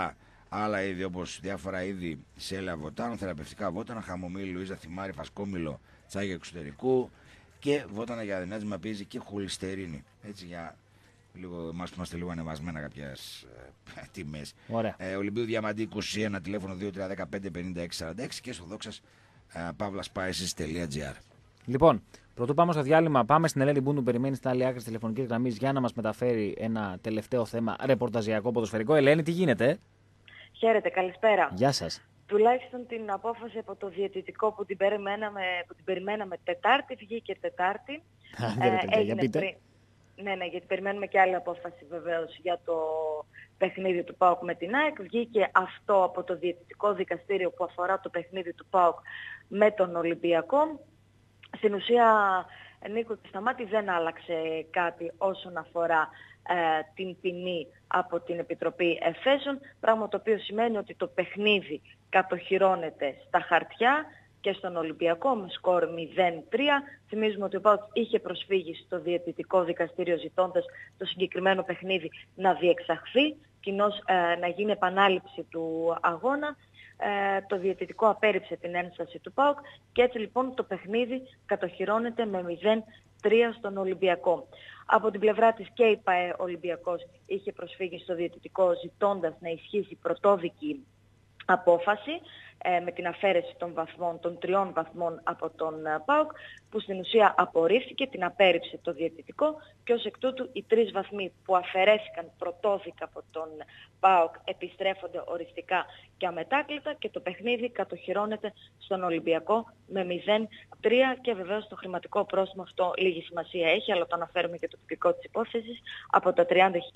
άλλα είδη όπως διάφορα είδη σέλα βότανο, θεραπευτικά βότανα, χαμομήλι, λουίζα, θυμάρι, φασκόμηλο, τσάγια εξωτερικού και βότανα για αδενάζημα πίεση και χολυστερίνη. Έτσι για λίγο, εμάς που είμαστε λίγο ανεβασμένα κάποιες τιμές. Ολυμπίου Διαμαντή 21, τηλέφωνο 2315-5646 και στο δόξας pavlaspices.gr. Λοιπόν, πρωτού πάμε στο διάλειμμα, πάμε στην Ελένη Μπούντου, περιμένει στην άλλη άκρη της τηλεφωνικής γραμμής για να μας μεταφέρει ένα τελευταίο θέμα ρεπορταζιακό ποδοσφαιρικό. Ελένη, τι γίνεται? Χαίρετε, καλησπέρα. Γεια σας. Τουλάχιστον την απόφαση από το διαιτητικό που την περιμέναμε Τετάρτη, βγήκε Τετάρτη. Για πείτε. Ναι, γιατί περιμένουμε και άλλη απόφαση βεβαίως για το παιχνίδι του ΠΑΟΚ με την ΑΕΚ. Βγήκε αυτό από το διαιτητικό δικαστήριο που αφορά το παιχνίδι του ΠΑΟΚ με τον Ολυμπιακό. Στην ουσία, Νίκο και Σταμάτη, δεν άλλαξε κάτι όσον αφορά την ποινή από την Επιτροπή Εφέσεων, πράγμα το οποίο σημαίνει ότι το παιχνίδι κατοχυρώνεται στα χαρτιά και στον Ολυμπιακό με σκορ 0-3. Θυμίζουμε ότι ο ΠΑΟΚ είχε προσφύγει στο διαιτητικό δικαστήριο ζητώντας το συγκεκριμένο παιχνίδι να διεξαχθεί, κοινώς να γίνει επανάληψη του αγώνα. Το διαιτητικό απέρριψε την ένσταση του ΠΑΟΚ και έτσι λοιπόν το παιχνίδι κατοχυρώνεται με 0-3 στον Ολυμπιακό. Από την πλευρά της και η ΠΑΕ Ολυμπιακός είχε προσφύγει στο διαιτητικό ζητώντας να ισχύσει πρωτόδικη απόφαση με την αφαίρεση των 3 βαθμών από τον ΠΑΟΚ, που στην ουσία απορρίφθηκε, την απέρριψε το διαιτητικό και ως εκ τούτου οι 3 βαθμοί που αφαιρέθηκαν πρωτόδικα από τον ΠΑΟΚ επιστρέφονται οριστικά και αμετάκλητα και το παιχνίδι κατοχυρώνεται στον Ολυμπιακό με 0-3 και βεβαίως το χρηματικό πρόστιμο αυτό λίγη σημασία έχει, αλλά το αναφέρουμε και το τυπικό της υπόθεσης, από τα 30.000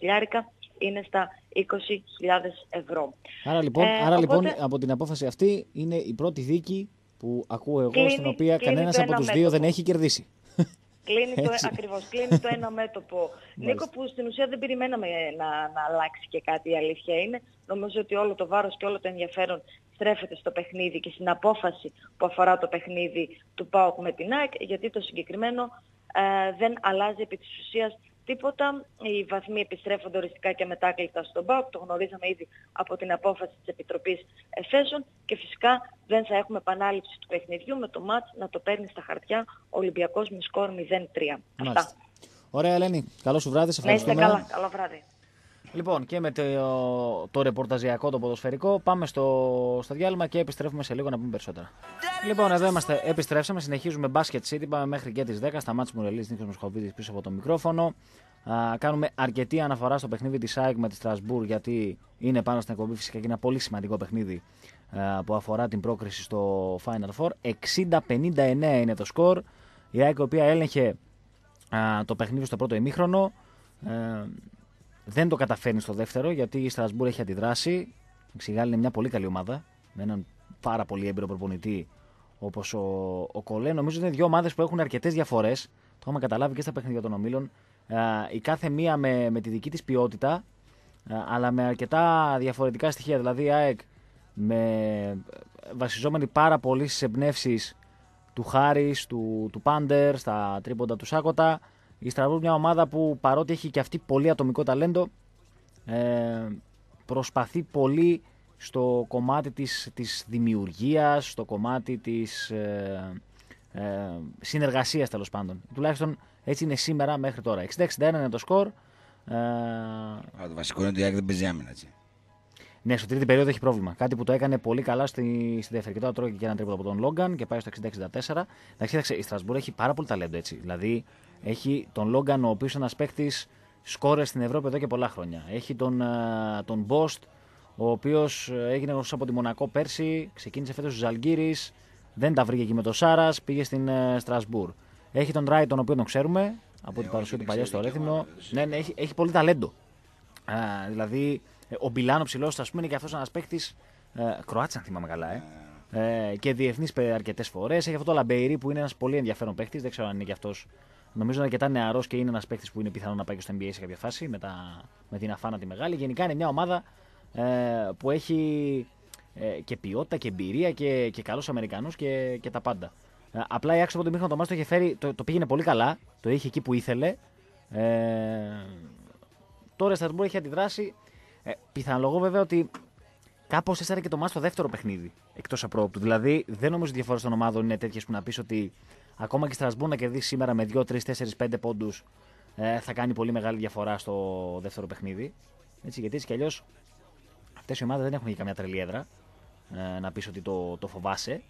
είναι στα 20.000 ευρώ. Άρα λοιπόν από την απόφαση αυτή είναι η πρώτη δίκη που ακούω εγώ στην οποία κανένας από τους δύο δεν έχει κερδίσει. Κλείνει το ένα μέτωπο. Νίκο, που στην ουσία δεν περιμέναμε να αλλάξει και κάτι, η αλήθεια είναι. Νομίζω ότι όλο το βάρος και όλο το ενδιαφέρον στρέφεται στο παιχνίδι και στην απόφαση που αφορά το παιχνίδι του ΠΑΟΚ με την ΑΕΚ, γιατί το συγκεκριμένο δεν αλλάζει επί της ουσίας τίποτα. Οι βαθμοί επιστρέφονται οριστικά και αμετάκλητα στον ΠΑΟΚ. Το γνωρίζαμε ήδη από την απόφαση της Επιτροπής Εφέσεων και φυσικά δεν θα έχουμε επανάληψη του παιχνιδιού με το μάτς να το παίρνει στα χαρτιά ο Ολυμπιακός με σκορ 0-3. Αυτά. Ωραία, Ελένη. Καλό σου βράδυ. Σε ευχαριστούμε. Να είστε καλά. Καλό βράδυ. Λοιπόν, και με το ρεπορταζιακό, το ποδοσφαιρικό, πάμε στο διάλειμμα και επιστρέφουμε σε λίγο να πούμε περισσότερα. Λοιπόν, εδώ είμαστε, επιστρέψαμε, συνεχίζουμε Basket City, πάμε μέχρι και τις 10, σταμάτησε Μουρελής, Νίκος Μοσχοβίδης πίσω από το μικρόφωνο. Κάνουμε αρκετή αναφορά στο παιχνίδι της ΑΕΚ με τη Στρασβούρ, γιατί είναι πάνω στην εκπομπή φυσικά και ένα πολύ σημαντικό παιχνίδι που αφορά την πρόκριση στο Final Four. 60-59 είναι το σκορ. Η ΑΕΚ, η οποία έλεγχε το παιχνίδι στο πρώτο ημίχρονο, δεν το καταφέρνει στο δεύτερο, γιατί η Στρασβούρ έχει αντιδράσει. Η Ξιγάλη είναι μια πολύ καλή ομάδα, με έναν πάρα πολύ έμπειρο προπονητή όπως ο Κολέ. Νομίζω ότι είναι δύο ομάδες που έχουν αρκετές διαφορές. Το έχουμε καταλάβει και στα παιχνίδια των ομίλων. Η κάθε μία με τη δική της ποιότητα, αλλά με αρκετά διαφορετικά στοιχεία. Δηλαδή η ΑΕΚ βασιζόμενη πάρα πολύ στις εμπνεύσεις του Χάρις, του Πάντερ, στα τρίποντα του Σάκοτα. Η Στρασβούρ μια ομάδα που, παρότι έχει και αυτή πολύ ατομικό ταλέντο, προσπαθεί πολύ στο κομμάτι της δημιουργίας, στο κομμάτι της συνεργασίας, τέλος πάντων. Τουλάχιστον έτσι είναι σήμερα μέχρι τώρα. 60-61 είναι το σκορ. Το βασικό είναι ότι η ΑΕΚ δεν παίζει άμυνα, έτσι. Ναι, στο τρίτη περίοδο έχει πρόβλημα. Κάτι που το έκανε πολύ καλά στη δεύτερη. Και τώρα τρώγει και ένα τρίποντο από τον Λόγκαν και πάει στο 60-64. Εντάξει, η Στρασβούρ έχει πάρα πολύ ταλέντο, έτσι. Δηλαδή έχει τον Λόγκαν, ο οποίος είναι ένας παίκτης σκόρερ στην Ευρώπη εδώ και πολλά χρόνια. Έχει τον Μπόστ, ο οποίος έγινε γνωστός από τη Μονακό πέρσι, ξεκίνησε φέτος στους Ζαλγκίρις, δεν τα βρήκε εκεί με τον Σάρας, πήγε στην Στρασβούρ. Έχει τον Ράι, τον οποίο τον ξέρουμε από την παρουσία του παλιά στο Ρέθυμνο. Ναι, έχει πολύ ταλέντο. Δηλαδή, ο Μπιλάνο ψηλός, ας πούμε, είναι και αυτός ένας παίκτης Κροάτης, αν θυμάμαι καλά. Και διεθνής αρκετές φορές. Έχει αυτό το Λαμπεϊρί που είναι ένας πολύ ενδιαφέρον παίκτης, δεν ξέρω αν είναι και αυτός. Νομίζω είναι αρκετά νεαρός και είναι ένας παίκτης που είναι πιθανό να πάει και στο NBA σε κάποια φάση με την Αφάνα τη μεγάλη. Γενικά είναι μια ομάδα που έχει και ποιότητα και εμπειρία και καλούς Αμερικανούς και τα πάντα. Απλά η άξιο από το μήχρονο το μάτς το είχε φέρει, το πήγαινε πολύ καλά, το είχε εκεί που ήθελε. Τώρα η Στρασβούρ έχει αντιδράσει. Πιθανολογώ βέβαια ότι κάπως έσαρε και το μάτς στο δεύτερο παιχνίδι εκτός απρόπτου. Δηλαδή δεν νομίζω ότι οι διαφορές των ομάδων είναι τέτοιες που να πεις ότι ακόμα και η Στρασβούρ να κερδίσει σήμερα με 2, 3, 4, 5 πόντους θα κάνει πολύ μεγάλη διαφορά στο δεύτερο παιχνίδι. Έτσι, γιατί έτσι κι αλλιώς αυτές οι ομάδες δεν έχουν και καμιά τρελή έδρα να πεις ότι το φοβάσαι.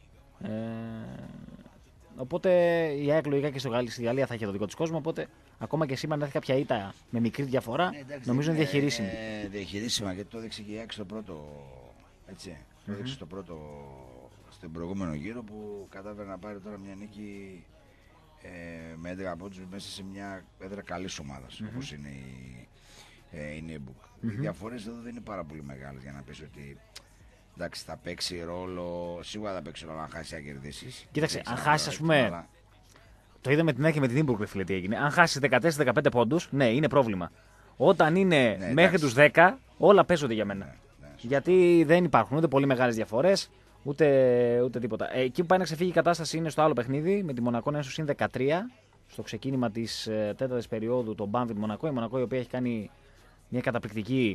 Οπότε η ΑΕΚ λογικά και στη Γαλλία θα έχει το δικό της κόσμο. Οπότε ακόμα και σήμερα να έχει κάποια ήττα με μικρή διαφορά, νομίζω είναι διαχειρίσιμη. Διαχειρίσιμα, γιατί το έδειξε και η ΑΕΚ στο πρώτο. Έτσι. Το έδειξε στο πρώτο, στον προηγούμενο γύρο που κατάφερε να πάρει τώρα μια νίκη με 11 πόντους μέσα σε μια έδρα καλής ομάδας, όπως είναι η Νίμπουκ. Οι διαφορές εδώ δεν είναι πάρα πολύ μεγάλες για να πεις ότι. Εντάξει, θα παίξει ρόλο. Σίγουρα θα παίξει ρόλο αν χάσει να κερδίσει. Κοίταξε, αν χάσει, ας πούμε. Αλλά... Το είδαμε την ΑΕΚ και με την Νίμπουργκ, φίλε, τι έγινε. Αν χάσει 14-15 πόντους, ναι, είναι πρόβλημα. Όταν είναι μέχρι τους 10, όλα παίζονται για μένα. Γιατί δεν υπάρχουν ούτε πολύ μεγάλες διαφορές, ούτε τίποτα. Εκεί που πάει να ξεφύγει η κατάσταση είναι στο άλλο παιχνίδι, με τη Μονακό να είναι στο συν 13, στο ξεκίνημα της τέταρτης περίοδου, το Μπάνβιτ Μονακό. Η Μονακό η οποία έχει κάνει μια καταπληκτική.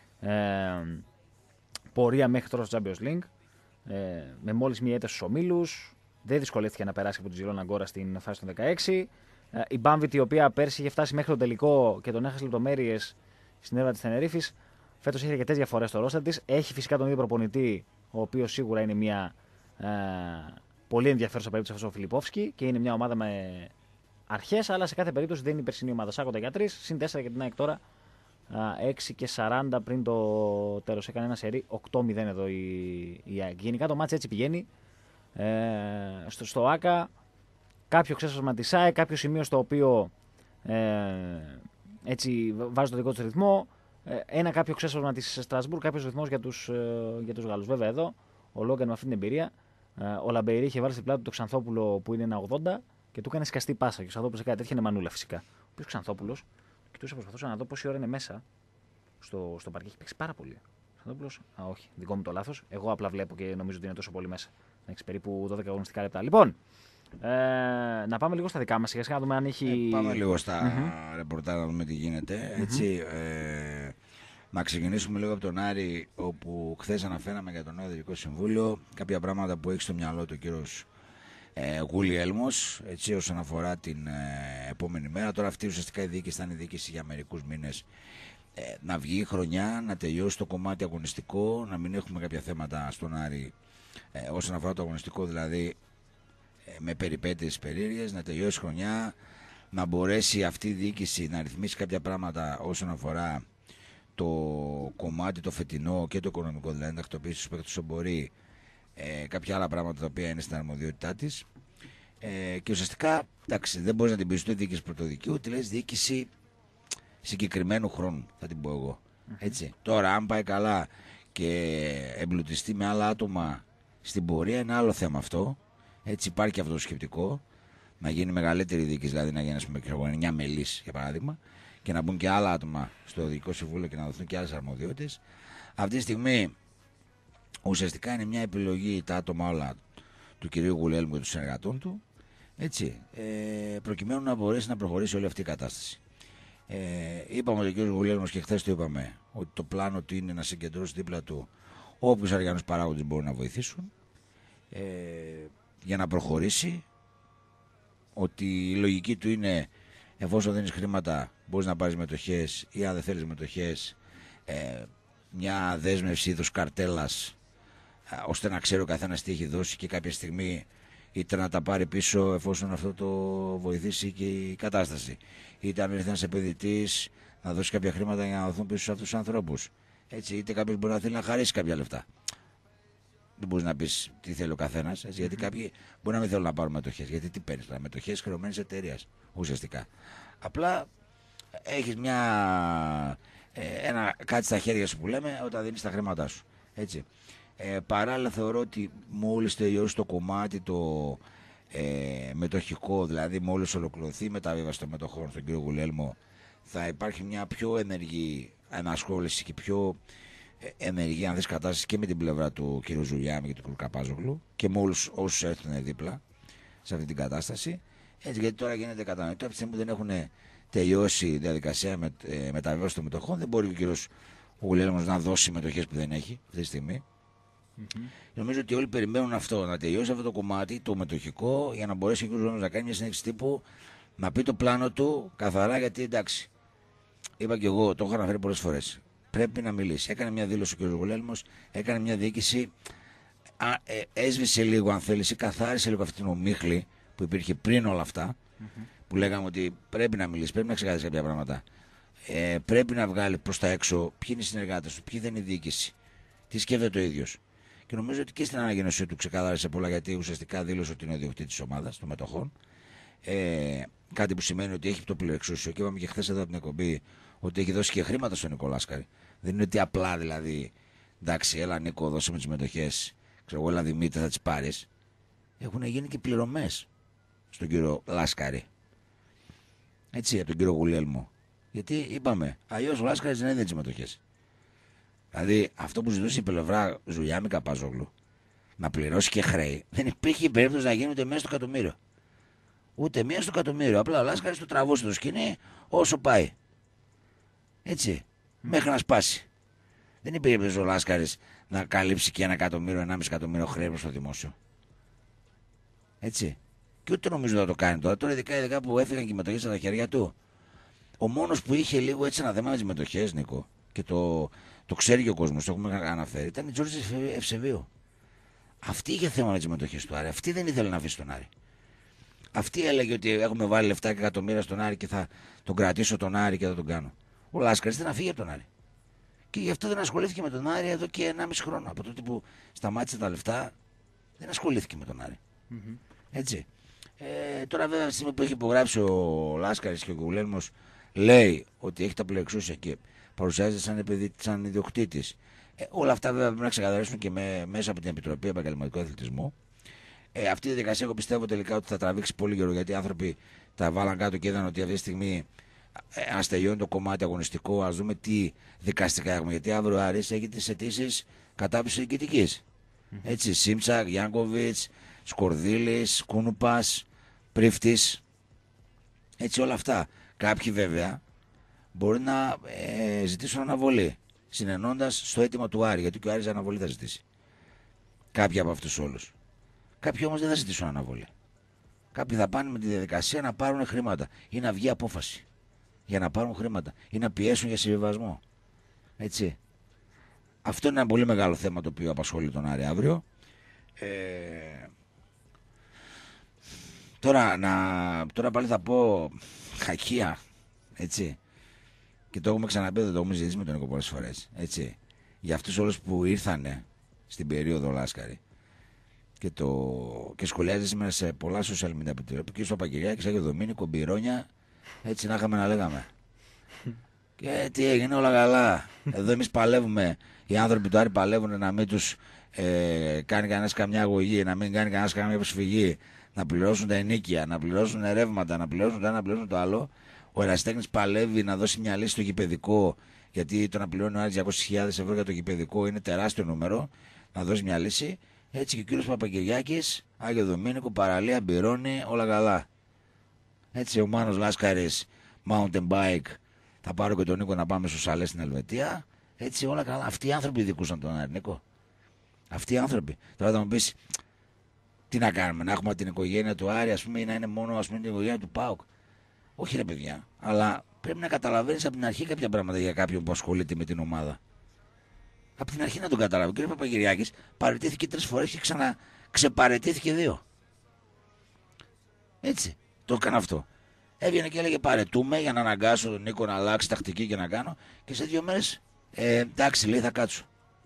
Πορεία μέχρι τώρα στο Champions League, με μόλις μία ήττα στους ομίλους, δεν δυσκολεύτηκε να περάσει από τη Ζιρόνα Γκόρα στην φάση των 16. Η Μπάμβιτ, η οποία πέρσι είχε φτάσει μέχρι τον τελικό και τον έχασε λεπτομέρειες στην έδρα της Τενερίφης, φέτος έχει αρκετές διαφορές στο ρόστερ της. Έχει φυσικά τον ίδιο προπονητή, ο οποίος σίγουρα είναι μια πολύ ενδιαφέρουσα περίπτωση αυτός ο Φιλιππόφσκι και είναι μια ομάδα με αρχές, αλλά σε κάθε περίπτωση δεν είναι η περσινή ομάδα. Σάκοντα για 3, συν 4 για την ΑΕΚ τώρα. 6 και 40 πριν το τέλος. Έκανε ένα σερί 8-0 εδώ η ΑΕΚ. Γενικά το μάτς έτσι πηγαίνει. Στο ΆΚΑ κάποιο ξέσπασμα της ΑΕΚ, κάποιο σημείο στο οποίο έτσι βάζει το δικό του ρυθμό. Ένα κάποιο ξέσπασμα της Στρασβούρ, κάποιος ρυθμός για τους Γάλλους. Βέβαια εδώ ο Λόγκαν με αυτή την εμπειρία. Ο Λαμπεϊρή είχε βάλει στην πλάτη του το Ξανθόπουλο που είναι ένα 80 και του έκανε σκαστή πάσα. Και ο Ξανθόπουλος έκανε τέτοια, είναι μανούλα φυσικά. Ο οποίος Ξανθόπουλος. Κοιτούσα, προσπαθούσα να δω πόση ώρα είναι μέσα στο παρκέ. Έχει παίξει πάρα πολύ. Ξανθόπουλος, όχι, δικό μου το λάθος. Εγώ απλά βλέπω και νομίζω ότι είναι τόσο πολύ μέσα. Έχει περίπου 12 αγωνιστικά λεπτά. Λοιπόν, να πάμε λίγο στα δικά μας. Να δούμε αν έχει. Πάμε λίγο στα ρεπορτάζ να δούμε τι γίνεται. Έτσι, να ξεκινήσουμε λίγο από τον Άρη, όπου χθες αναφέραμε για το νέο Διοικητικό Συμβούλιο κάποια πράγματα που έχει στο μυαλό του ο κύριος Γουλιέλμος, έτσι, όσον αφορά την επόμενη μέρα. Τώρα αυτή ουσιαστικά η διοίκηση θα είναι η διοίκηση για μερικούς μήνες. Να βγει η χρονιά, να τελειώσει το κομμάτι αγωνιστικό, να μην έχουμε κάποια θέματα στον Άρη όσον αφορά το αγωνιστικό, δηλαδή με περιπέτειες περίεργες, να τελειώσει η χρονιά, να μπορέσει αυτή η διοίκηση να ρυθμίσει κάποια πράγματα όσον αφορά το κομμάτι το φετινό και το οικονομικό, δηλαδή να τακτοποιήσει τους παίκτες όσο μπορεί, κάποια άλλα πράγματα τα οποία είναι στην αρμοδιότητά της. Και ουσιαστικά, εντάξει, δεν μπορείς να την πεις ούτε διοίκηση πρωτοδικείου, τη λες διοίκηση συγκεκριμένου χρόνου, θα την πω εγώ. Έτσι. Τώρα, αν πάει καλά και εμπλουτιστεί με άλλα άτομα στην πορεία, είναι άλλο θέμα αυτό. Έτσι, υπάρχει και αυτό το σκεπτικό. Να γίνει μεγαλύτερη διοίκηση, δηλαδή να γίνει 9 μελής, για παράδειγμα, και να μπουν και άλλα άτομα στο Διοικητικό Συμβούλιο και να δοθούν και άλλες αρμοδιότητες. Αυτή τη στιγμή ουσιαστικά είναι μια επιλογή τα άτομα όλα του κυρίου Γουλιέλμου και των συνεργατών του, έτσι, προκειμένου να μπορέσει να προχωρήσει όλη αυτή η κατάσταση. Είπαμε ότι ο κ. Γουλιέλμος και χθες το είπαμε ότι το πλάνο του είναι να συγκεντρώσει δίπλα του όποιους αργιανούς παράγοντες μπορούν να βοηθήσουν για να προχωρήσει, ότι η λογική του είναι εφόσον δίνεις χρήματα μπορείς να πάρεις μετοχές ή αν δεν θέλεις μετοχές μια δέσμευση είδους καρτέλας ώστε να ξέρει ο καθένας τι έχει δώσει και κάποια στιγμή είτε να τα πάρει πίσω εφόσον αυτό το βοηθήσει και η κατάσταση, είτε αν ήρθε ένας επενδυτής να δώσει κάποια χρήματα για να δοθούν πίσω σε αυτούς τους ανθρώπους. Έτσι, είτε κάποιος μπορεί να θέλει να χαρίσει κάποια λεφτά. Δεν μπορεί να πει τι θέλει ο καθένας, γιατί κάποιοι μπορεί να μην θέλουν να πάρουν μετοχές. Γιατί τι παίρνεις, μετοχές χρεωμένης εταιρείας ουσιαστικά. Απλά έχεις κάτι στα χέρια σου που λέμε όταν δίνεις τα χρήματά σου. Έτσι. Παράλληλα θεωρώ ότι μόλις τελειώσει το κομμάτι το μετοχικό, δηλαδή μόλις ολοκληρωθεί η μεταβίβαση των μετοχών στον κύριο Γουλιέλμο, θα υπάρχει μια πιο ενεργή ανασχόληση και πιο ενεργή, αν δεις, κατάσταση και με την πλευρά του κ. Ζουλιάμι και του κ. Καπάζογλου και με όλους όσους έρθουν δίπλα σε αυτή την κατάσταση. Έτσι, γιατί τώρα γίνεται κατανοητό, από τη στιγμή που δεν έχουν τελειώσει η διαδικασία μεταβίβαση των μετοχών, δεν μπορεί ο κ. Γουλιέλμος να δώσει μετοχές που δεν έχει αυτή τη στιγμή. Νομίζω ότι όλοι περιμένουν αυτό, να τελειώσει αυτό το κομμάτι, το μετοχικό, για να μπορέσει ο κ. Ζωνός να κάνει μια συνέχιση τύπου, να πει το πλάνο του καθαρά, γιατί εντάξει. Είπα και εγώ, το έχω αναφέρει πολλές φορές. Πρέπει να μιλήσει. Έκανε μια δήλωση ο κ. Γουλέλμος, έκανε μια διοίκηση, έσβησε λίγο, αν θέλει, ή καθάρισε λίγο αυτή την ομίχλη που υπήρχε πριν όλα αυτά. Που λέγαμε ότι πρέπει να μιλήσει, πρέπει να ξεκαθαρίσει κάποια πράγματα. Πρέπει να βγάλει προς τα έξω ποιοι είναι οι συνεργάτες του, ποιοι δεν είναι η διοίκηση, τι σκέφτεται ο ίδιος. Και νομίζω ότι και στην ανακοίνωσή του ξεκαθάρισε πολλά, γιατί ουσιαστικά δήλωσε ότι είναι ο ιδιοκτήτης της ομάδας, των μετοχών. Κάτι που σημαίνει ότι έχει το πληρεξούσιο. Και είπαμε και χθες εδώ από την εκπομπή ότι έχει δώσει και χρήματα στον Νίκο Λάσκαρη. Δεν είναι ότι απλά δηλαδή, εντάξει, έλα Νίκο, δώσαμε τις μετοχές, ξέρω εγώ, έλα Δημήτρη, θα τις πάρεις. Έχουν γίνει και πληρωμές στον κύριο Λάσκαρη. Έτσι, από τον κύριο Γουλέλμο. Γιατί είπαμε, αλλιώς ο Λάσκαρης δεν έδινε τις μετοχές. Δηλαδή, αυτό που ζητούσε η πλευρά Ζουλιάμι Καπάζογλου, να πληρώσει και χρέη, δεν υπήρχε περίπτωση να γίνει ούτε μέσα στο εκατομμύριο. Ούτε μία στο εκατομμύριο. Απλά ο Λάσκαρης του τραβούσε το σκηνή όσο πάει. Έτσι. Μέχρι να σπάσει. Δεν υπήρχε περίπτωση ο Λάσκαρης να καλύψει και 1 εκατομμύριο, 1,5 εκατομμύριο χρέη προς το δημόσιο. Έτσι. Και ούτε νομίζω θα το κάνει τώρα. Τώρα ειδικά που έφυγαν και οι μετοχές στα χέρια του. Ο μόνος που είχε λίγο έτσι ένα θέμα με τις μετοχές, Νίκο, και το ξέρει και ο κόσμος, το έχουμε αναφέρει, ήταν η Τζόρτζη Ευσεβίου. Αυτή είχε θέμα με τις μετοχές του Άρη. Αυτή δεν ήθελε να αφήσει τον Άρη. Αυτή έλεγε ότι έχουμε βάλει λεφτά και εκατομμύρια στον Άρη και θα τον κρατήσω τον Άρη και θα τον κάνω. Ο Λάσκαρης δεν φύγει από τον Άρη. Και γι' αυτό δεν ασχολήθηκε με τον Άρη εδώ και 1,5 χρόνο. Από τότε που σταμάτησε τα λεφτά, δεν ασχολήθηκε με τον Άρη. Έτσι. Τώρα βέβαια, στη στιγμή που έχει υπογράψει ο Λάσκαρης και ο Γουλέλμος, λέει ότι έχει τα πλεεξούσια και παρουσιάζεται σαν ιδιοκτήτης. Όλα αυτά βέβαια πρέπει να ξεκαθαρίσουν και μέσα από την Επιτροπή Επαγγελματικού Αθλητισμού. Αυτή η διαδικασία εγώ πιστεύω τελικά ότι θα τραβήξει πολύ καιρό, γιατί οι άνθρωποι τα βάλαν κάτω και είδαν ότι αυτή τη στιγμή ας τελειώνει το κομμάτι αγωνιστικό, ας δούμε τι δικαστικά έχουμε. Γιατί αύριο ο Άρης έχει τις αιτήσεις κατάπτυσης διοικητικής. Έτσι, Σίμψακ, Γιάνκοβιτς, Σκορδίλης, Κούνουπας, Πρίφτης. Έτσι όλα αυτά. Κάποιοι βέβαια μπορεί να ζητήσουν αναβολή, συνενώντας στο αίτημα του Άρη, γιατί και ο Άρης αναβολή θα ζητήσει. Κάποιοι από αυτούς όλους. Κάποιοι όμως δεν θα ζητήσουν αναβολή. Κάποιοι θα πάνε με τη διαδικασία να πάρουν χρήματα ή να βγει απόφαση για να πάρουν χρήματα ή να πιέσουν για συμβιβασμό. Έτσι. Αυτό είναι ένα πολύ μεγάλο θέμα το οποίο απασχολεί τον Άρη αύριο. Τώρα πάλι θα πω χακία, έτσι. Και το έχουμε ξαναπεί, δεν το έχουμε ζητήσει με τον Νίκο πολλές φορές. Έτσι. Για αυτούς όλους που ήρθανε στην περίοδο Λάσκαρη και σχολιάζει σήμερα σε πολλά social media επιτροπή, και στο Παπαγγελιάκης, Άγιο Δομήνικο, Μπυρόνια, έτσι να είχαμε να λέγαμε. Και τι έγινε, όλα καλά. Εδώ εμείς παλεύουμε, οι άνθρωποι του Άρη παλεύουν να μην τους κάνει κανένας καμιά αγωγή, να μην κάνει κανένας καμιά προσφυγή, να πληρώσουν τα ενίκια, να πληρώσουν ρεύματα, να πληρώσουν το ένα, να πληρώσουν το άλλο. Ο ερασιτέχνης παλεύει να δώσει μια λύση στο γηπαιδικό, γιατί το να πληρώνει ο Άρης 200.000 ευρώ για το γηπαιδικό είναι τεράστιο νούμερο, να δώσει μια λύση. Έτσι και ο κύριος Παπαγγελιάκης, Άγιο Δομήνικο, παραλία, Μπυρώνη, όλα καλά. Έτσι ο Μάνος Λάσκαρης, mountain bike, θα πάρω και τον Νίκο να πάμε στο Σαλέ στην Ελβετία. Έτσι όλα καλά. Αυτοί οι άνθρωποι δικούσαν τον Άρη, Νίκο. Αυτοί οι άνθρωποι. Τώρα θα μου πεις, τι να κάνουμε, να έχουμε την οικογένεια του Άρη, ας πούμε, ή να είναι μόνο την οικογένεια του ΠΑΟΚ. Όχι ρε παιδιά, αλλά πρέπει να καταλαβαίνεις από την αρχή κάποια πράγματα για κάποιον που ασχολείται με την ομάδα. Από την αρχή να τον καταλάβει. Ο κ. Παπαγγελιάκης παραιτήθηκε 3 φορές και ξεπαρετήθηκε 2. Έτσι, το έκανα αυτό. Έβγαινε και έλεγε παρετούμε για να αναγκάσω τον Νίκο να αλλάξει τακτική και να κάνω, και σε 2 μέρες εντάξει, λέει, θα κάτσω.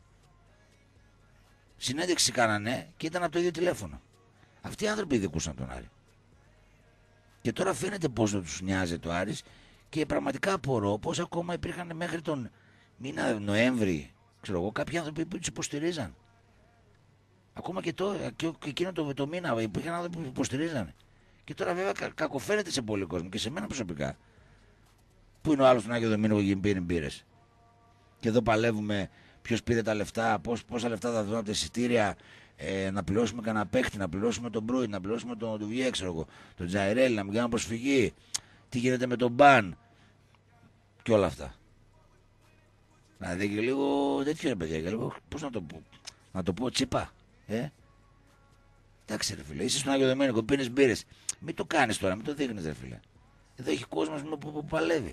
Συνέντευξη κάνανε και ήταν από το ίδιο τηλέφωνο. Αυτοί οι άνθρωποι ειδικούσαν τον Άρη. Και τώρα φαίνεται πώς δεν τους νοιάζει το Άρης, και πραγματικά απορώ πώς ακόμα υπήρχαν μέχρι τον μήνα Νοέμβρη, ξέρω εγώ, κάποιοι άνθρωποι που τους υποστηρίζαν. Ακόμα και εκείνο το μήνα υπήρχαν άνθρωποι που υποστηρίζαν. Και τώρα βέβαια κακοφαίνεται σε πολύ κόσμο και σε μένα προσωπικά. Πού είναι ο άλλος στον Άγιο Δομήνικο και πήρε μπύρες. Και εδώ παλεύουμε ποιος πήρε τα λεφτά, πόσα λεφτά θα δουν από τα εισιτήρια, να πληρώσουμε κανένα παίχτη, να πληρώσουμε τον Μπρούι, να πληρώσουμε τον Ντουβιέ, ξέρω εγώ, τον Τζαϊρέλ, να μην κάνουμε προσφυγή, τι γίνεται με τον Μπαν και όλα αυτά. Δηλαδή και λίγο τέτοιο είναι, παιδιά, και λίγο, πώς να το πω, Να το πω τσίπα. Εντάξει ρε φίλε, είσαι στον Άγιο Δομήνικο, πίνεις μπύρες. Μην το κάνεις τώρα, μην το δείχνεις ρε φίλε. Εδώ έχει κόσμος που παλεύει.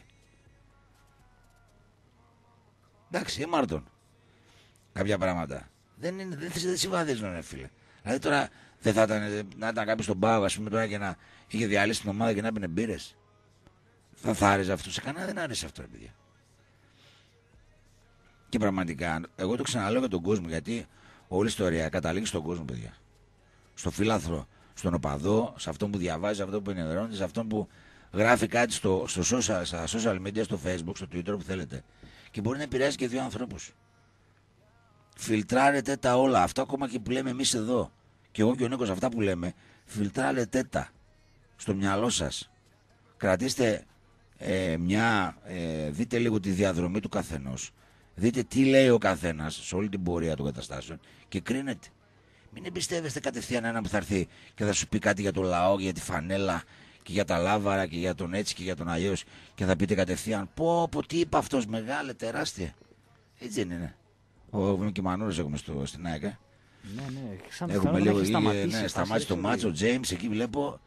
Εντάξει, Μάρτον. Κάποια πράγματα. Δεν συμβαδίζουν ρε φίλε. Δηλαδή τώρα δεν θα ήταν να ήταν κάποιος στον Πάο, ας πούμε, τώρα και να είχε διαλύσει την ομάδα και να πίνε μπύρες. Θα άρεσε αυτό. Σε κανένα δεν άρεσε αυτό ρε παιδιά. Και πραγματικά, εγώ το ξαναλέω για τον κόσμο, γιατί όλη η ιστορία καταλήγει στον κόσμο, παιδιά. Στο φίλαθρο, στον οπαδό, σε αυτόν που διαβάζει, σε αυτόν που ενημερώνει, σε αυτόν που γράφει κάτι στα social media, στο Facebook, στο Twitter, που θέλετε. Και μπορεί να επηρεάσει και δύο ανθρώπους. Φιλτράρετε τα όλα. Αυτά ακόμα και που λέμε εμείς εδώ. Και εγώ και ο Νίκος, αυτά που λέμε, φιλτράρετε τα στο μυαλό σας. Κρατήστε δείτε λίγο τη διαδρομή του καθενός. Δείτε τι λέει ο καθένας σε όλη την πορεία των καταστάσεων και κρίνετε. Μην εμπιστεύεστε κατευθείαν έναν που θα έρθει και θα σου πει κάτι για το λαό, για τη φανέλα και για τα λάβαρα και για τον έτσι και για τον αλλιώς και θα πείτε κατευθείαν πω τι είπε αυτός, μεγάλε, τεράστια. Έτσι δεν είναι. Ο Κιμανούρος έχουμε στην ΑΕΚ. Ναι, έχουμε λίγο σταμάτησε το μάτσο. Ο Τζέιμς εκεί βλέπω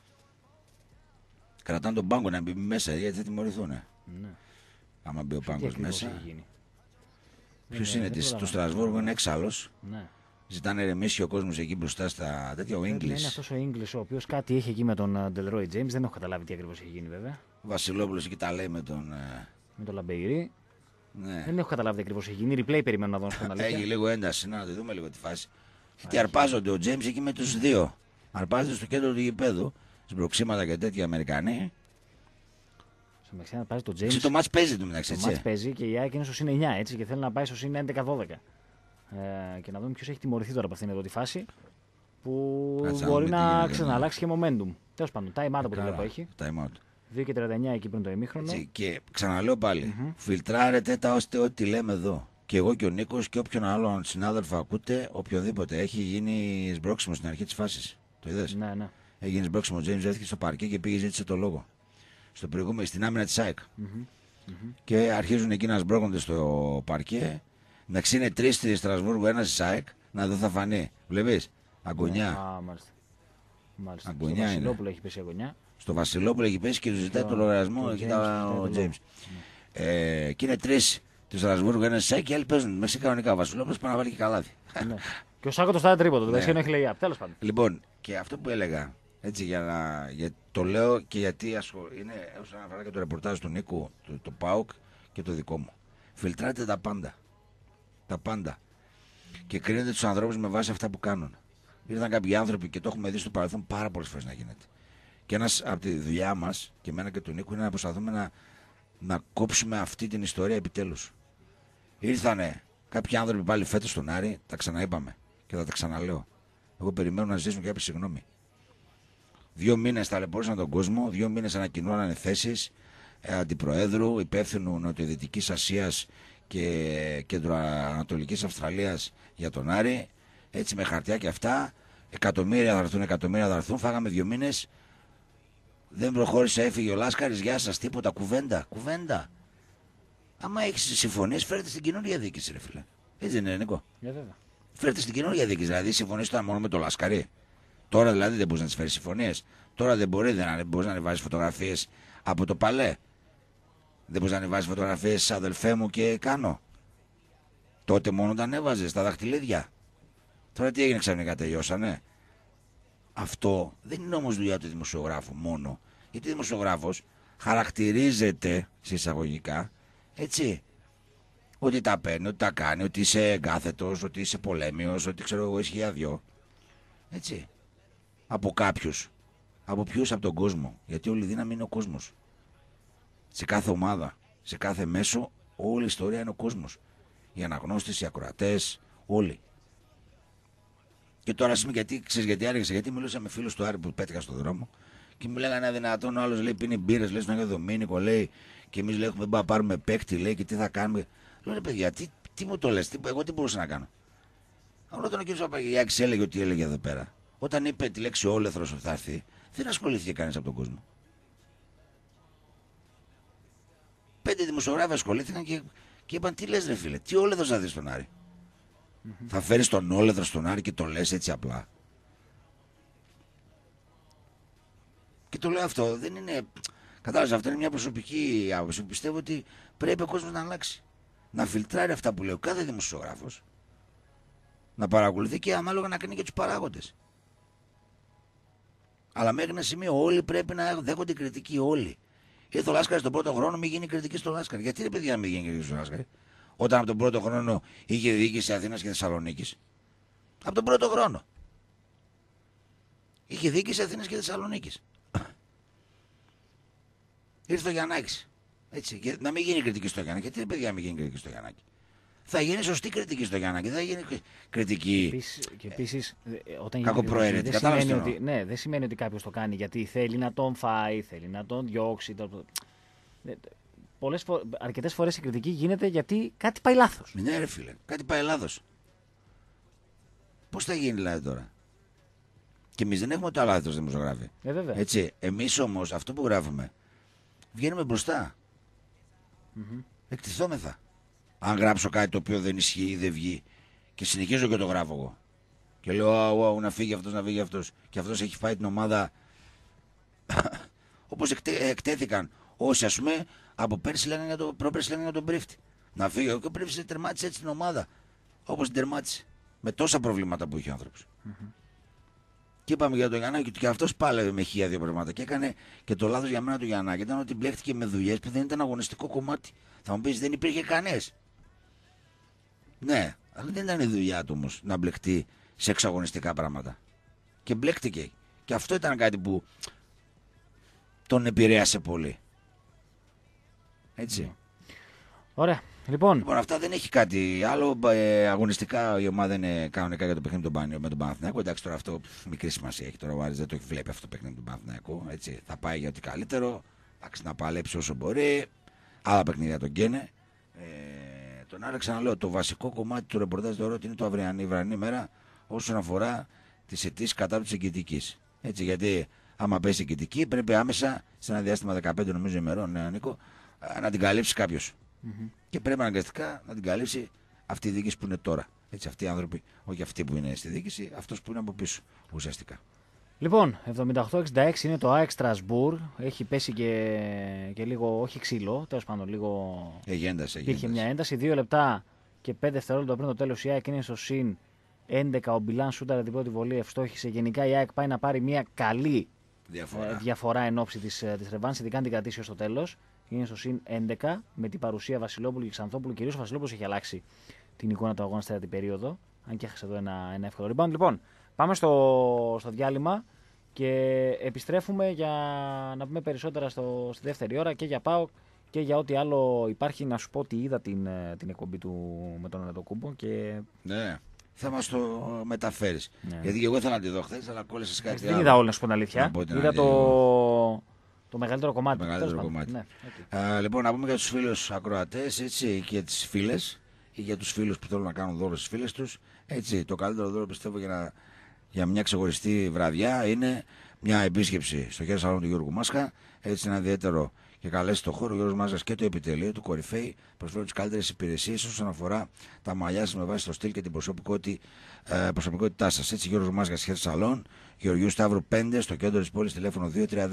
κρατάνε τον πάγκο να μπει μέσα γιατί θα τιμωρηθούν. Ναι. Άμα μπει ο πάγκος μέσα. Ποιος είναι του Στρασβούργου, είναι έξαλλος. Ναι. Ζητάνε ρεμίσει ο κόσμος εκεί μπροστά στα τέτοια. Ο English. Είναι αυτός ο English, ο οποίος κάτι έχει εκεί με τον Delroy James. Δεν έχω καταλάβει τι ακριβώς έχει γίνει βέβαια. Ο Βασιλόπουλος εκεί τα λέει με τον Λαμπεϊρή. Ναι. Δεν έχω καταλάβει τι ακριβώς έχει γίνει. Replay περιμένω να δω στον αλήθεια. Έχει λίγο ένταση, να τη δούμε λίγο τη φάση. Γιατί αρπάζονται ο James εκεί με τους δύο. Αρπάζονται στο κέντρο του γηπέδου. Σμπροξίματα και τέτοια Αμερικανοί. Το μάτς παίζει το μεταξύ. Το μάτς παίζει και η ΑΕΚ είναι στο συν 9 έτσι, και θέλει να πάει στο συν 11-12. Και να δούμε ποιος έχει τιμωρηθεί τώρα από αυτήν εδώ τη φάση. Που μπορεί να ξαναλλάξει και momentum. Τέλος πάντων, time out που το βλέπω έχει. 2:39 εκεί πριν το ημίχρονο. Και ξαναλέω πάλι, φιλτράρετε τα ώστε ό,τι λέμε εδώ. Και εγώ και ο Νίκος και όποιον άλλον συνάδελφο ακούτε, οποιοδήποτε. Έχει γίνει σμπρόξιμο στην αρχή της φάσης. Το είδες? Ναι. Έγινε σμπρόξιμο. Ο James βρέθηκε στο παρκέ και πήγε ζήτησε το λόγο. Στην άμυνα της ΑΕΚ. Και αρχίζουν εκεί να σμπρώκονται στο παρκέ. Εντάξει, είναι 3 στη Στρασβούργο, 1 στη ΑΕΚ. Να δω θα φανεί. Βλέπεις, αγωνιά. Μάλιστα. Αγωνιά στο Βασιλόπουλο έχει πέσει αγωνιά. Στο Βασιλόπουλο έχει πέσει και του ζητάει το λογαριασμό ο James. Και είναι 3 στη Στρασβούργο, 1 στη ΑΕΚ και άλλοι παίζουν μέσα κανονικά. Ο Βασιλόπουλος πάει να βάλει και καλάδι. Και ο Σάκο το στάδιο τρίποντο. Το δεξιό έχει λέει. Τέλος πάντων. Λοιπόν, και αυτό που έλεγα. Έτσι, το λέω και γιατί είναι όσον αφορά και το ρεπορτάζ του Νίκου, το ΠΑΟΚ και το δικό μου. Φιλτράτε τα πάντα. Τα πάντα. Και κρίνετε τους ανθρώπους με βάση αυτά που κάνουν. Ήρθαν κάποιοι άνθρωποι και το έχουμε δει στο παρελθόν πάρα πολλές φορές να γίνεται. Και ένας από τη δουλειά μας και εμένα και του Νίκου είναι να προσπαθούμε να κόψουμε αυτή την ιστορία επιτέλους. Ήρθανε κάποιοι άνθρωποι πάλι φέτος στον Άρη, τα ξαναείπαμε και θα τα ξαναλέω. Εγώ περιμένω να ζητήσουν κάποια συγγνώμη. 2 μήνες ταλαιπωρήσαν τον κόσμο, 2 μήνες ανακοινώνανε θέσεις αντιπροέδρου, υπεύθυνου Νοτιοδυτικής Ασίας και Κεντροανατολικής Αυστραλίας για τον Άρη. Έτσι με χαρτιά και αυτά. Εκατομμύρια θα έρθουν. Φάγαμε 2 μήνες. Δεν προχώρησε, έφυγε ο Λάσκαρης. Γεια σας, τίποτα. Κουβέντα. Άμα έχεις συμφωνίες, φέρετε στην καινούργια διοίκηση, ρε φίλε. Έτσι δεν είναι, Νίκο? Φέρετε στην καινούργια διοίκηση. Δηλαδή, συμφωνείς τώρα μόνο με τον Λάσκαρη. Τώρα δηλαδή δεν μπορείς να τις φέρεις συμφωνίες. Τώρα δεν μπορείς να ανεβάσεις φωτογραφίες από το παλέ. Δεν μπορείς να ανεβάσεις φωτογραφίες αδελφέ μου και κάνω. Τότε μόνο τα ανέβαζες, τα δαχτυλίδια. Τώρα τι έγινε ξαφνικά, τελειώσανε? Αυτό δεν είναι όμως δουλειά του δημοσιογράφου μόνο. Γιατί ο δημοσιογράφος χαρακτηρίζεται σε εισαγωγικά, έτσι, ότι τα παίρνει, ότι τα κάνει, ότι είσαι εγκάθετος, ότι είσαι πολέμιος, ότι ξέρω εγώ ισχύει αδειό. Έτσι. Από κάποιους. Από ποιους? Από τον κόσμο. Γιατί όλη η δύναμη είναι ο κόσμος. Σε κάθε ομάδα, σε κάθε μέσο, όλη η ιστορία είναι ο κόσμος. Οι αναγνώστες, οι ακροατές, όλοι. Και τώρα σήμερα γιατί άργησα, γιατί μιλούσα με φίλους του Άρη που πέτυχα στον δρόμο και μου λέγανε αδυνατόν, ο άλλος λέει πίνει μπύρες, λέει στον Άγιο Δομήνικο, λέει, και εμείς λέει έχουμε να πάρουμε παίκτη, λέει, και τι θα κάνουμε. Λέω, ρε παιδιά, τι μου το λες, εγώ τι μπορούσα να κάνω? Όταν ο κ. Παπαγιάκης έλεγε ότι έλεγε εδώ πέρα, όταν είπε τη λέξη όλεθρος ότι θα έρθει, δεν ασχολήθηκε κανείς από τον κόσμο. 5 δημοσιογράφοι ασχολήθηκαν και είπαν, τι λες ρε φίλε, τι όλεθρος θα δει στον Άρη? Θα φέρεις τον όλεθρο στον Άρη και το λες έτσι απλά. Και το λέω αυτό, δεν είναι. Κατάλαβες, αυτό είναι μια προσωπική άποψη. Πιστεύω ότι πρέπει ο κόσμος να αλλάξει. Να φιλτράρει αυτά που λέει ο κάθε δημοσιογράφος. Να παρακολουθεί και ανάλογα να κάνει και τους παράγοντες. Αλλά μέχρι ένα σημείο όλοι πρέπει να δέχονται κριτική. Όλοι. Ήρθε ο Λάσκαρης τον πρώτο χρόνο, μην γίνει κριτική στο Λάσκαρη. Γιατί ρε παιδιά, να μην γίνει κριτική στο Λάσκαρη, όταν από τον πρώτο χρόνο είχε διοίκηση Αθήνας και Θεσσαλονίκης. Από τον πρώτο χρόνο. Είχε διοίκηση Αθήνας και Θεσσαλονίκης. Ήρθε ο Γιαννάκης. Έτσι. Και να μην γίνει κριτική στο Γιαννάκη. Γιατί ρε παιδιά, να μην γίνει κριτική στο Γιαννάκη. Θα γίνει σωστή κριτική στο Γιαννάκη. Δεν θα γίνει κριτική. Και επίσης, όταν κακοπροαίρετη. Δεν σημαίνει ότι κάποιος το κάνει γιατί θέλει να τον φάει, θέλει να τον διώξει. Αρκετές φορές η κριτική γίνεται γιατί κάτι πάει λάθος. Ναι, ρε φίλε, κάτι πάει λάθος. Πώς θα γίνει δηλαδή τώρα. Και εμείς δεν έχουμε το λάθος δημοσιογράφοι. Έτσι. Εμείς όμως αυτό που γράφουμε βγαίνουμε μπροστά. Εκτιθόμεθα. Αν γράψω κάτι το οποίο δεν ισχύει ή δεν βγει και συνεχίζω και το γράφω εγώ. Και λέω να φύγει αυτός, να φύγει αυτός. Και αυτός έχει φάει την ομάδα όπως εκτέθηκαν όσοι ας πούμε από πέρσι λέγανε για τον Πρίφτη. Να φύγει. Και ο Πρίφτης τερμάτισε έτσι την ομάδα όπως την τερμάτισε. Με τόσα προβλήματα που είχε ο άνθρωπος. Και είπαμε για τον Γιαννάκη και αυτός πάλευε με 1.000 πράγματα. Και έκανε και το λάθος για μένα του Γιαννάκη ήταν ότι μπλέχτηκε με δουλειές που δεν ήταν αγωνιστικό κομμάτι. Θα μου πεις δεν υπήρχε κανένας. Ναι, αλλά δεν ήταν η δουλειά του όμως να μπλεχτεί σε εξαγωνιστικά πράγματα. Και μπλέχτηκε. Και αυτό ήταν κάτι που τον επηρέασε πολύ. Έτσι. Ωραία. Λοιπόν, αυτά δεν έχει κάτι άλλο. Αγωνιστικά η ομάδα είναι κανονικά για το παιχνίδι με τον Παναθηναϊκό. Εντάξει, τώρα αυτό μικρή σημασία έχει. Τώρα ο Άρης δεν το έχει βλέπει αυτό το παιχνίδι με τον Παναθηναϊκό. Έτσι. Θα πάει για ό,τι καλύτερο. Εντάξει, να παλέψει όσο μπορεί. Άλλα παιχνίδια τον καίνε. Τον Άρη, ξαναλέω, το βασικό κομμάτι του ρεπορτάζ θεωρώ ότι είναι το αυριανή μέρα όσον αφορά τις αιτήσεις κατά της εγκυτικής. Έτσι, γιατί άμα πέσει εγκυτική πρέπει άμεσα σε ένα διάστημα 15 νομίζω ημερών, Νίκο, να την καλύψει κάποιος. Και πρέπει αναγκαστικά να την καλύψει αυτή η διοίκηση που είναι τώρα. Έτσι, αυτοί οι άνθρωποι, όχι αυτοί που είναι στη διοίκηση, αυτός που είναι από πίσω ουσιαστικά. Λοιπόν, 78-66 είναι το ΑΕΚ Στρασβούρ. Έχει πέσει και λίγο, όχι ξύλο, τέλος πάντων λίγο. Υπήρχε μια ένταση. 2 λεπτά και 5 δευτερόλεπτα πριν το τέλος η ΑΕΚ είναι στο συν 11. Ο Μπιλάν σούταρε την πρώτη βολή, ευστόχησε. Γενικά η ΑΕΚ πάει να πάρει μια καλή διαφορά εν ώψη της ρεβάνσης, ειδικά αν την κρατήσει ως το τέλος. Είναι στο συν 11 με την παρουσία Βασιλόπουλου και Ξανθόπουλου. Κυρίως ο Βασιλόπουλος έχει αλλάξει την εικόνα του αγώνα στην τέταρτη περίοδο. Αν και έχασε εδώ ένα εύκολο rebound. Λοιπόν, πάμε στο διάλειμμα και επιστρέφουμε για να πούμε περισσότερα στη δεύτερη ώρα και για ΠΑΟΚ και για ό,τι άλλο υπάρχει. Να σου πω ότι είδα την εκπομπή του με τον Αντετοκούμπο και. Ναι. Θα μας το μεταφέρεις. Ναι. Γιατί και εγώ ήθελα να τη δω χθες, αλλά κόλλησες κάτι άλλο. Δεν είδα όλα, να σου πω την αλήθεια. Είδα το μεγαλύτερο κομμάτι. Το μεγαλύτερο κομμάτι. Ναι, okay. Λοιπόν, να πούμε για τους φίλους ακροατές έτσι, και τις φίλες ή για τους φίλους που θέλουν να κάνουν δώρο στις φίλες τους. Έτσι, το καλύτερο δώρο πιστεύω για μια ξεχωριστή βραδιά είναι μια επίσκεψη στο χέρι σαλόν του Γιώργου Μάσκα. Έτσι, ένα ιδιαίτερο και καλέσει στο χώρο ο Γιώργος Μάσκας και το επιτελείο του κορυφαίοι προσφέρουν τις καλύτερες υπηρεσίες όσον αφορά τα μαλλιά σας με βάση το στυλ και την προσωπικότητά σας. Έτσι, Γιώργος Μάσκας χέρι σαλόν, Γεωργίου Σταύρου 5 στο κέντρο της πόλης, τηλέφωνο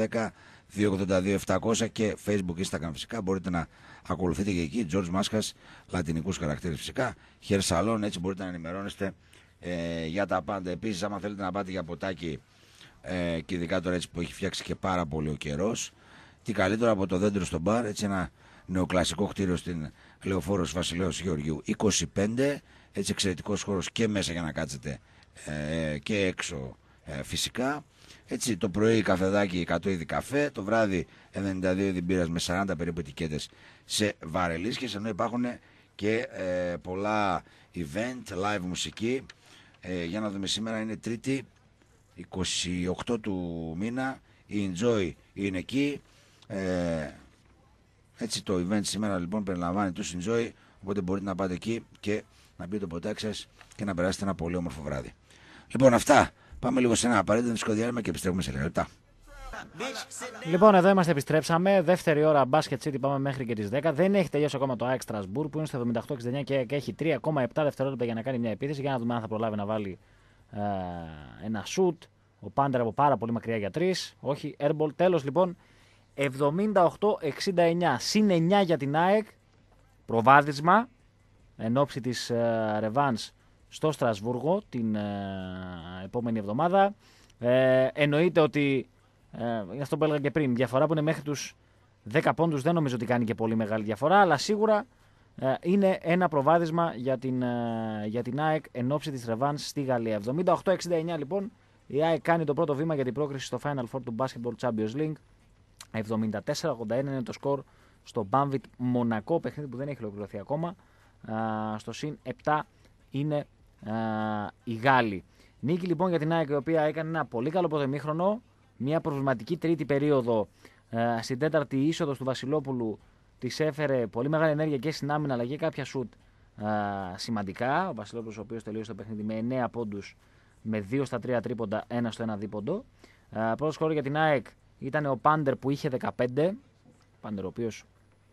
2310-282-700 και Facebook, Instagram φυσικά. Μπορείτε να ακολουθείτε και εκεί. George Μάσκας, λατινικούς χαρακτήρες φυσικά. Χέρι σαλόν, έτσι μπορείτε να ενημερώνεστε για τα πάντα. Επίσης, άμα θέλετε να πάτε για ποτάκι και ειδικά τώρα έτσι που έχει φτιάξει και πάρα πολύ ο καιρός. Τι καλύτερο από το δέντρο στο μπαρ, έτσι ένα νεοκλασικό κτίριο στην Λεωφόρος Βασιλέως Γεωργίου 25, έτσι εξαιρετικός χώρος και μέσα για να κάτσετε και έξω φυσικά. Έτσι το πρωί καφεδάκι 100 είδη καφέ, το βράδυ 92 είδη μπύρας με 40 περίπου ετικέτες σε βαρελίσκες, ενώ υπάρχουν και πολλά event, live μουσική. Για να δούμε, σήμερα είναι Τρίτη 28 του μήνα, η Enjoy είναι εκεί. Έτσι το event σήμερα λοιπόν περιλαμβάνει τους Enjoy, οπότε μπορείτε να πάτε εκεί και να πείτε το ποτάκι σας και να περάσετε ένα πολύ όμορφο βράδυ. Λοιπόν, αυτά. Πάμε λίγο σε ένα απαραίτητο δίσκο διάλειμμα και επιστρέφουμε σε λίγα λεπτά. Λοιπόν, εδώ είμαστε, επιστρέψαμε. Δεύτερη ώρα Basket City, πάμε μέχρι και τις 10. Δεν έχει τελειώσει ακόμα το ΑΕΚ Strasbourg που είναι στο 78-69 και έχει 3,7 δευτερόλεπτα για να κάνει μια επίθεση. Για να δούμε αν θα προλάβει να βάλει ένα shoot. Ο Πάντερ από πάρα πολύ μακριά για 3. Όχι, airball. Τέλος λοιπόν, 78-69. Συν 9 για την ΑΕΚ. Προβάδισμα εν ώψη της ρεβάνς στο Στρασβούργο την επόμενη εβδομάδα. Εννοείται ότι, αυτό που έλεγα και πριν, διαφορά που είναι μέχρι τους 10 πόντους δεν νομίζω ότι κάνει και πολύ μεγάλη διαφορά, αλλά σίγουρα είναι ένα προβάδισμα για την ΑΕΚ εν ώψη της ρεβάνς στη Γαλλία. 78-69 λοιπόν, η ΑΕΚ κάνει το πρώτο βήμα για την πρόκριση στο Final Four του Basketball Champions League. 74-81 είναι το σκορ στο Banvit Μονακό, παιχνίδι που δεν έχει ολοκληρωθεί ακόμα. Στο συν 7 είναι οι Γάλλοι. Νίκη λοιπόν για την ΑΕΚ, η οποία έκανε ένα πολύ καλό πρώτο ημίχρονο, μια προβληματική τρίτη περίοδο. Στην τέταρτη είσοδος του Βασιλόπουλου της έφερε πολύ μεγάλη ενέργεια και στην άμυνα αλλά και κάποια σουτ σημαντικά. Ο Βασιλόπουλος, ο οποίος τελείωσε το παιχνίδι με 9 πόντους, με 2 στα 3 τρίποντα, 1 στο 1 δίποντο. Πρώτο σκορ για την ΑΕΚ ήταν ο Πάντερ που είχε 15. Πάντερ ο οποίος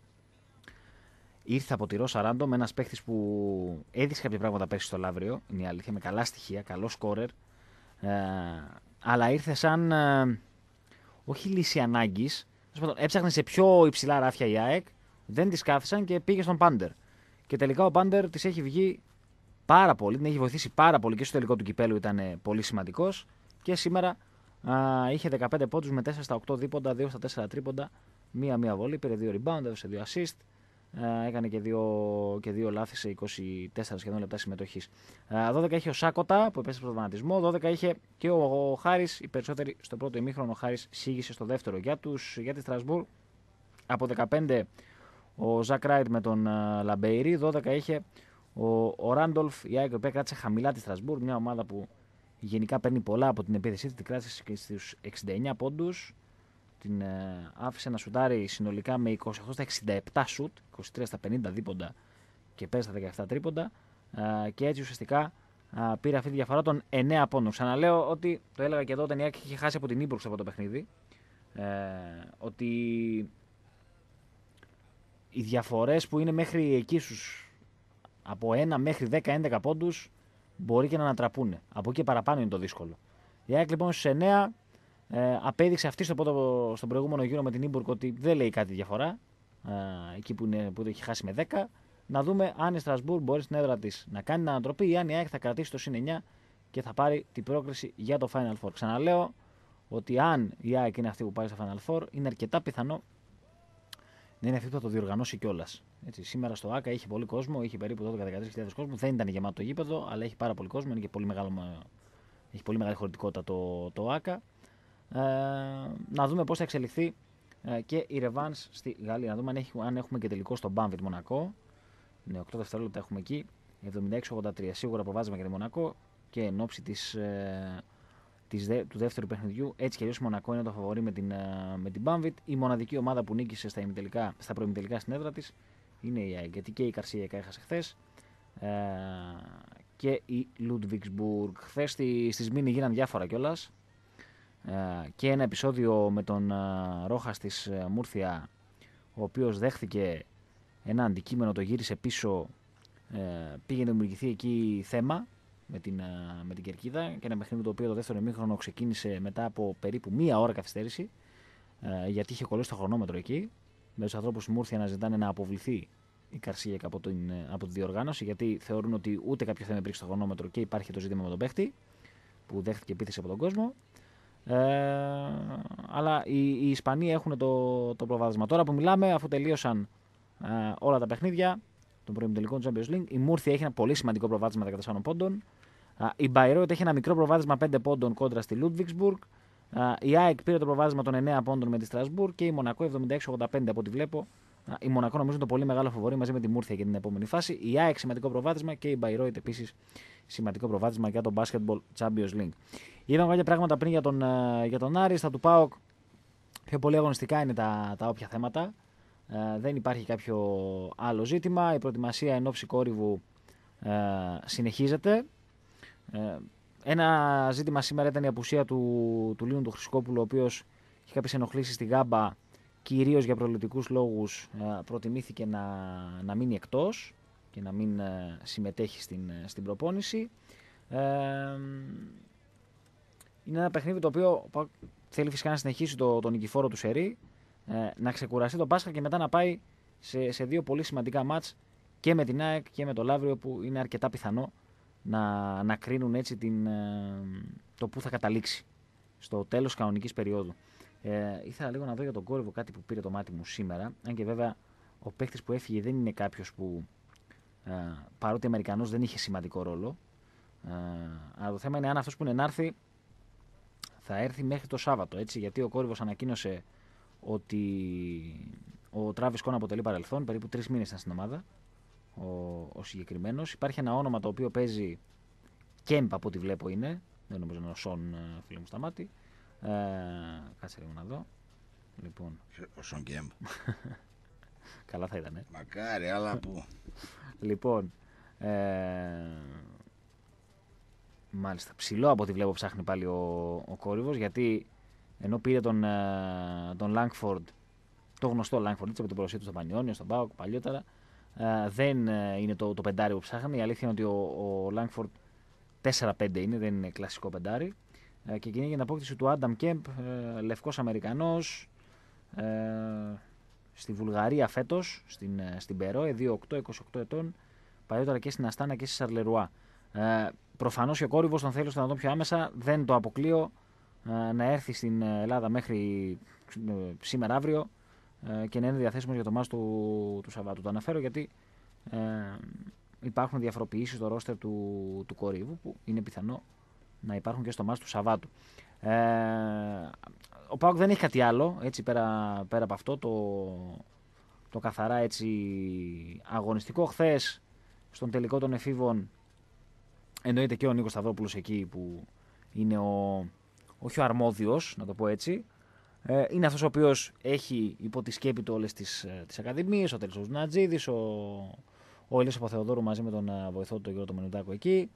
ήρθε από τη Ρώσα Ράντο με ένας παίχτης που έδειξε κάποια πράγματα πέρσι στο Λαύριο. Είναι η αλήθεια, με καλά στοιχεία, καλό σκόρερ. Αλλά ήρθε σαν όχι λύση ανάγκης. Έψαχνε σε πιο υψηλά ράφια η ΑΕΚ, δεν τις κάθισαν και πήγε στον Πάντερ. Και τελικά ο Πάντερ της έχει βγει πάρα πολύ, την έχει βοηθήσει πάρα πολύ και στο τελικό του κυπέλου ήταν πολύ σημαντικός. Και σήμερα είχε 15 πόντους με 4 στα 8 δίποντα, 2 στα 4 τρίποντα, μία βολή, πήρε 2 rebound, έδωσε 2 assist. Έκανε και δύο λάθη σε 24 σχεδόν λεπτά συμμετοχής. 12 είχε ο Σάκοτα που επέστρεψε στον τραυματισμό. 12 είχε και ο Χάρης. Οι περισσότεροι στο πρώτο ημίχρονο. Ο Χάρης σήγησε στο δεύτερο. Για τη Στρασβούρ από 15 ο Ζακ Ράιτ με τον Λαμπέιρι. 12 είχε ο Ράντολφ. Η ΑΕΚ που κράτησε χαμηλά τη Στρασβούρ. Μια ομάδα που γενικά παίρνει πολλά από την επίθεσή της. Την κράτησε και στους 69 πόντους. Την άφησε να σουτάρει συνολικά με 28 στα 67 σουτ, 23 στα 50 δίποντα και 5 στα 17 τρίποντα, και έτσι ουσιαστικά πήρε αυτή τη διαφορά των 9 πόντων. Ξαναλέω ότι το έλεγα και εδώ όταν η ΑΕΚ είχε χάσει από την Ίμπρουξ από το παιχνίδι, ότι οι διαφορές που είναι μέχρι εκεί από 1 μέχρι 10-11 πόντους μπορεί και να ανατραπούν. Από εκεί παραπάνω είναι το δύσκολο. Η ΑΕΚ λοιπόν στους 9 απέδειξε αυτή στον προηγούμενο γύρο με την Ίμπουργκ ότι δεν λέει κάτι διαφορά, εκεί που το έχει χάσει με 10. Να δούμε αν η Στρασβούρ μπορεί στην έδρα της να κάνει την ανατροπή ή αν η ΑΕΚ θα κρατήσει το συν 9 και θα πάρει την πρόκριση για το Final Four. Ξαναλέω ότι αν η ΑΕΚ είναι αυτή που πάει στο Final Four, είναι αρκετά πιθανό να είναι αυτή που θα το διοργανώσει κιόλας. Σήμερα στο ΆΚΑ είχε πολύ κόσμο, είχε περίπου 12-13.000 κόσμο, δεν ήταν γεμάτο το γήπεδο, αλλά έχει πάρα πολύ κόσμο, είναι και έχει πολύ μεγάλη χωρητικότητα το ΆΚΑ. Να δούμε πώς θα εξελιχθεί και η ρεβάνς στη Γαλλία. Να δούμε αν έχουμε και τελικό στο Banvit Μονακό. Ναι, 8 δευτερόλεπτα έχουμε εκεί. 76-83. Σίγουρα προβάδισμα για τη Μονακό και εν ώψη του δεύτερου παιχνιδιού. Έτσι κι αλλιώς η Μονακό είναι το φαβορί με την Banvit. Η μοναδική ομάδα που νίκησε στα προημιτελικά στην έδρα της είναι η ΑΕΚ. Γιατί και η Καρσία έχασε χθες και η Ludwigsburg. Χθες στις Μίνι γίναν διάφορα κιόλας. Και ένα επεισόδιο με τον Ρόχας της Μούρθια, ο οποίος δέχθηκε ένα αντικείμενο, το γύρισε πίσω, πήγε να δημιουργηθεί εκεί θέμα με την κερκίδα, και ένα παιχνίδι το οποίο το δεύτερο ημίχρονο ξεκίνησε μετά από περίπου μία ώρα καθυστέρηση, γιατί είχε κολλήσει το χρονόμετρο εκεί, με τους ανθρώπους της Μούρθια να ζητάνε να αποβληθεί η Καρσία από τη διοργάνωση, γιατί θεωρούν ότι ούτε κάποιο θέμα υπήρξε στο χρονόμετρο και υπάρχει το ζήτημα με τον παίχτη που δέχτηκε επίθεση από τον κόσμο. Αλλά οι Ισπανοί έχουν το προβάδισμα. Τώρα που μιλάμε, αφού τελείωσαν όλα τα παιχνίδια των προημιτελικών του Champions League, η Μούρθια έχει ένα πολύ σημαντικό προβάδισμα 14 πόντων. Η Μπαϊρόιτ έχει ένα μικρό προβάδισμα 5 πόντων κόντρα στη Ludwigsburg. Η ΑΕΚ πήρε το προβάδισμα των 9 πόντων με τη Στρασβούρ και η Μονακό 76-85 από ό,τι βλέπω. Η Μονακό νομίζω είναι το πολύ μεγάλο φαβορί μαζί με τη Μούρθια για την επόμενη φάση. Η ΑΕΚ σημαντικό προβάδισμα και η Μπαϊρόιτ επίσης σημαντικό προβάδισμα για το Basketball Champions League. Είδαμε κάποια πράγματα πριν για τον Άρη. Στα του ΠΑΟΚ πιο πολύ αγωνιστικά είναι τα όποια θέματα. Δεν υπάρχει κάποιο άλλο ζήτημα. Η προετοιμασία εν ώψη κόρυβου συνεχίζεται. Ένα ζήτημα σήμερα ήταν η απουσία του Λίνου του Χρυσκόπουλου, ο οποίος είχε κάποιες ενοχλήσεις στη γάμπα, κυρίως για προληπτικούς λόγους προτιμήθηκε να μείνει εκτός και να μην συμμετέχει στην προπόνηση. Είναι ένα παιχνίδι το οποίο θέλει φυσικά να συνεχίσει τον νικηφόρο του σερί, να ξεκουραστεί το Πάσχα και μετά να πάει σε δύο πολύ σημαντικά μάτς και με την ΑΕΚ και με το Λαύριο, που είναι αρκετά πιθανό να κρίνουν έτσι το που θα καταλήξει στο τέλος κανονικής περίοδου. Ήθελα λίγο να δω για τον Κόρυβο κάτι που πήρε το μάτι μου σήμερα, αν και βέβαια ο παίχτης που έφυγε δεν είναι κάποιος που, παρότι Αμερικανός, δεν είχε σημαντικό ρόλο. Αλλά το θέμα είναι αν αυτός που είναι να έρθει θα έρθει μέχρι το Σάββατο, έτσι, γιατί ο Κόρυβος ανακοίνωσε ότι ο Τράβις Κον αποτελεί παρελθόν, περίπου 3 μήνες ήταν στην ομάδα ο συγκεκριμένος. Υπάρχει ένα όνομα το οποίο παίζει Κέμπ, από ό,τι βλέπω είναι, δεν νομίζω να είναι ο Σον, φίλε μου, στα μάτι. Κάτσε λίγο να δω. Λοιπόν. Ο Σον Κέμπ. Καλά θα ήταν. Μακάρι, αλλά πού. Λοιπόν. Μάλιστα. Ψηλό από ό,τι βλέπω ψάχνει πάλι ο Κόρυβος, γιατί ενώ πήρε τον Λάγκφορντ, το γνωστό Λάγκφορντ, έτσι, από την παρουσία του στο Πανιόνιο, στον ΠΑΟΚ παλιότερα, δεν είναι το πεντάρι που ψάχνει. Η αλήθεια είναι ότι ο Λάγκφορντ 4-5 είναι, δεν είναι κλασικό πεντάρι. Και κυνήγει την απόκτηση του Άνταμ Κέμπ, λευκός Αμερικανός, στη Βουλγαρία φέτος, στην Περόε, 2-8, 28 ετών, παλιότερα και στην Αστάνα και στη Σαρλερουά. Προφανώς ο Κόρυβος τον θέλει να δω πιο άμεσα, δεν το αποκλείω να έρθει στην Ελλάδα μέχρι σήμερα αύριο και να είναι διαθέσιμος για το μάτς του Σαββάτου. Το αναφέρω γιατί υπάρχουν διαφοροποιήσεις στο ρόστερ του Κόρυβου, που είναι πιθανό να υπάρχουν και στο μάτς του Σαββάτου. Ο ΠΑΟΚ δεν έχει κάτι άλλο, έτσι, πέρα από αυτό το καθαρά έτσι αγωνιστικό. Χθες στον τελικό των εφήβων εννοείται και ο Νίκος Σταυρόπουλος εκεί, που είναι όχι ο αρμόδιος, να το πω έτσι. Είναι αυτός ο οποίος έχει υπό τη σκέπη του όλες τις ακαδημίες, ο Τέλης Νατζίδης, ο Ηλίας Παπαθεοδόρου μαζί με τον βοηθό του, τον Γιώργο Μενουδάκο εκεί.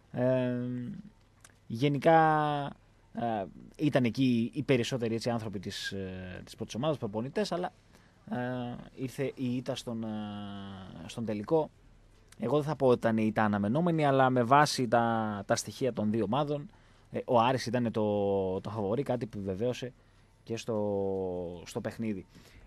Γενικά ήταν εκεί οι περισσότεροι, έτσι, άνθρωποι της πρώτης ομάδας, προπονητές, αλλά ήρθε η ήττα στον τελικό. Εγώ δεν θα πω ότι ήταν η ήττα αναμενόμενη, αλλά με βάση τα στοιχεία των δύο ομάδων, ο Άρης ήταν το φαβορί, κάτι που βεβαίωσε και στο παιχνίδι.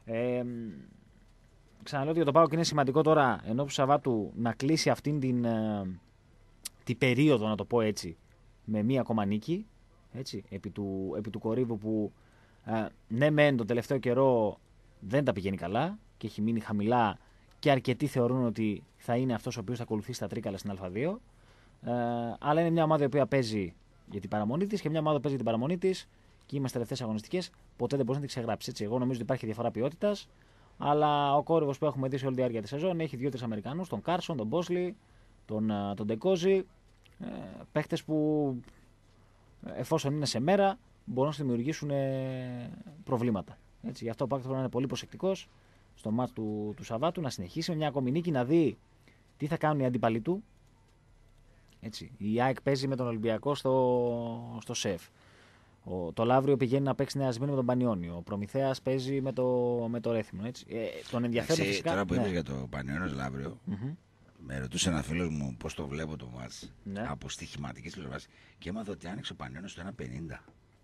Ξαναλέω ότι για τον ΠΑΟΚ είναι σημαντικό τώρα, ενώ του Σαββάτου, να κλείσει αυτήν την περίοδο, να το πω έτσι, με μία ακόμα νίκη, έτσι, επί του Κορύβου, που ναι μεν τον τελευταίο καιρό δεν τα πηγαίνει καλά και έχει μείνει χαμηλά, και αρκετοί θεωρούν ότι θα είναι αυτός ο οποίος θα ακολουθήσει τα τρίκαλα στην Α2, αλλά είναι μια ομάδα η οποία παίζει για την παραμονή της και μια ομάδα που παίζει για την παραμονή της, και είμαστε τελευταίες αγωνιστικές, ποτέ δεν μπορεί να την ξεγράψει. Έτσι. Εγώ νομίζω ότι υπάρχει διαφορά ποιότητας, αλλά ο Κόρυβος που έχουμε δει σε όλη τη διάρκεια της σεζόν έχει 2-3 Αμερικανούς, τον Κάρσον, τον Μπόσλι, τον Ντεκόζι, παίχτες που εφόσον είναι σε μέρα μπορούν να δημιουργήσουν προβλήματα. Έτσι. Γι' αυτό ο ΠΑΟΚ πρέπει να είναι πολύ προσεκτικός στο μάτς του Σαββάτου, να συνεχίσει με μια ακόμη νίκη, να δει τι θα κάνουν οι αντίπαλοι του. Έτσι. Η ΑΕΚ παίζει με τον Ολυμπιακό στο ΣΕΦ. Το Λαύριο πηγαίνει να παίξει Νέα Σμύρνη με τον Πανιόνιο. Ο Προμηθέας παίζει με το Ρέθυμνο. Έτσι. Τον ενδιαφέρον φυσικά. Τώρα που είπες για το Πανιόνιο Λαύριο, με ρωτούσε ένα φίλος μου πώς το βλέπω το μάτς από στοιχηματικής πλευράς και έμαθα ότι άνοιξε ο Πανιόνιος στο 1.50.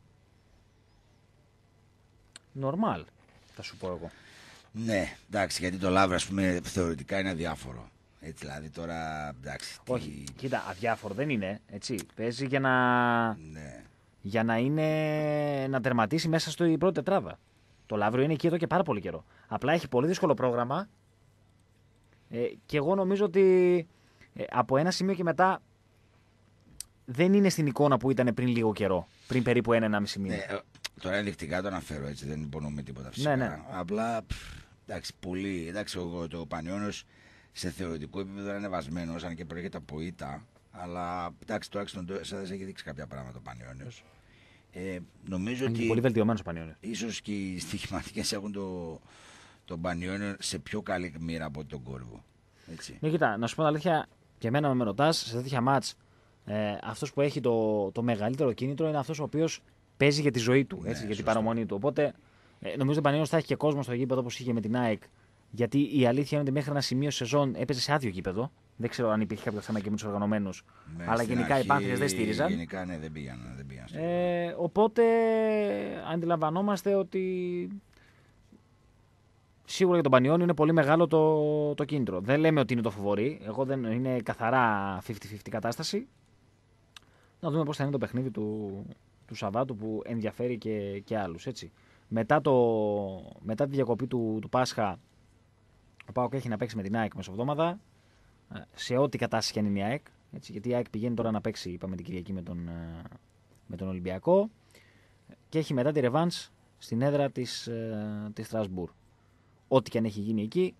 Νορμάλ, θα σου πω εγώ. Ναι, εντάξει, γιατί το Λαύριο, ας πούμε, θεωρητικά είναι αδιάφορο. Έτσι, δηλαδή τώρα, εντάξει. Όχι, κοίτα, αδιάφορο δεν είναι, έτσι. Παίζει για να τερματίσει μέσα στην πρώτη τετράδα. Το Λαύριο είναι εκεί εδώ και πάρα πολύ καιρό. Απλά έχει πολύ δύσκολο πρόγραμμα και εγώ νομίζω ότι από ένα σημείο και μετά δεν είναι στην εικόνα που ήταν πριν λίγο καιρό. Πριν περίπου 1-1,5 μήνα. Ναι, τώρα ενδεικτικά το αναφέρω, έτσι, δεν υπονοούμε τίποτα φυσικά. Ναι. Απλά, εντάξει, πολύ. Εντάξει, το Πανιόνιος σε θεωρητικό επίπεδο είναι βασμένος, αν και προέρχεται από ήττα. Αλλά εντάξει, τουλάχιστον σας έχει δείξει κάποια πράγματα ο Πανιόνιος. Νομίζω είναι ότι. Πολύ βελτιωμένος ο Πανιόνιος. Ίσως και οι στοιχηματικές έχουν τον Πανιόνιο σε πιο καλή μοίρα από τον Κόρυβο. Ναι, κοίτα, να σου πω την αλήθεια, και εμένα με ρωτάς, σε τέτοια μάτς, αυτός που έχει το μεγαλύτερο κίνητρο είναι αυτός ο οποίος παίζει για τη ζωή του, έτσι, για την παραμονή του. Οπότε νομίζω ότι ο Πανιόνιος θα έχει και κόσμο στο γήπεδο όπως είχε με την ΑΕΚ. Γιατί η αλήθεια είναι ότι μέχρι ένα σημείο σεζόν έπαιζε σε άδειο γήπεδο. Δεν ξέρω αν υπήρχε κάποιο θέμα και με τους οργανωμένους. Αλλά γενικά οι Πάνθερες δεν στήριζαν. Γενικά ναι, δεν πήγαν. Οπότε αντιλαμβανόμαστε ότι σίγουρα για τον Πανιόνιο είναι πολύ μεγάλο το κίνητρο. Δεν λέμε ότι είναι το φοβορί. Είναι καθαρά 50-50 κατάσταση. Να δούμε πώς θα είναι το παιχνίδι του Σαββάτου που ενδιαφέρει και άλλους. Έτσι. Μετά τη διακοπή του Πάσχα, ο ΠΑΟΚ έχει να παίξει με την ΑΕΚ μεσοβδόμαδα, σε ό,τι κατάσταση και αν είναι η ΑΕΚ. Έτσι, γιατί η ΑΕΚ πηγαίνει τώρα να παίξει, είπαμε, την Κυριακή με τον Ολυμπιακό και έχει μετά τη ρεβάνς στην έδρα της Στρασμπούρ. Ό,τι και αν έχει γίνει εκεί,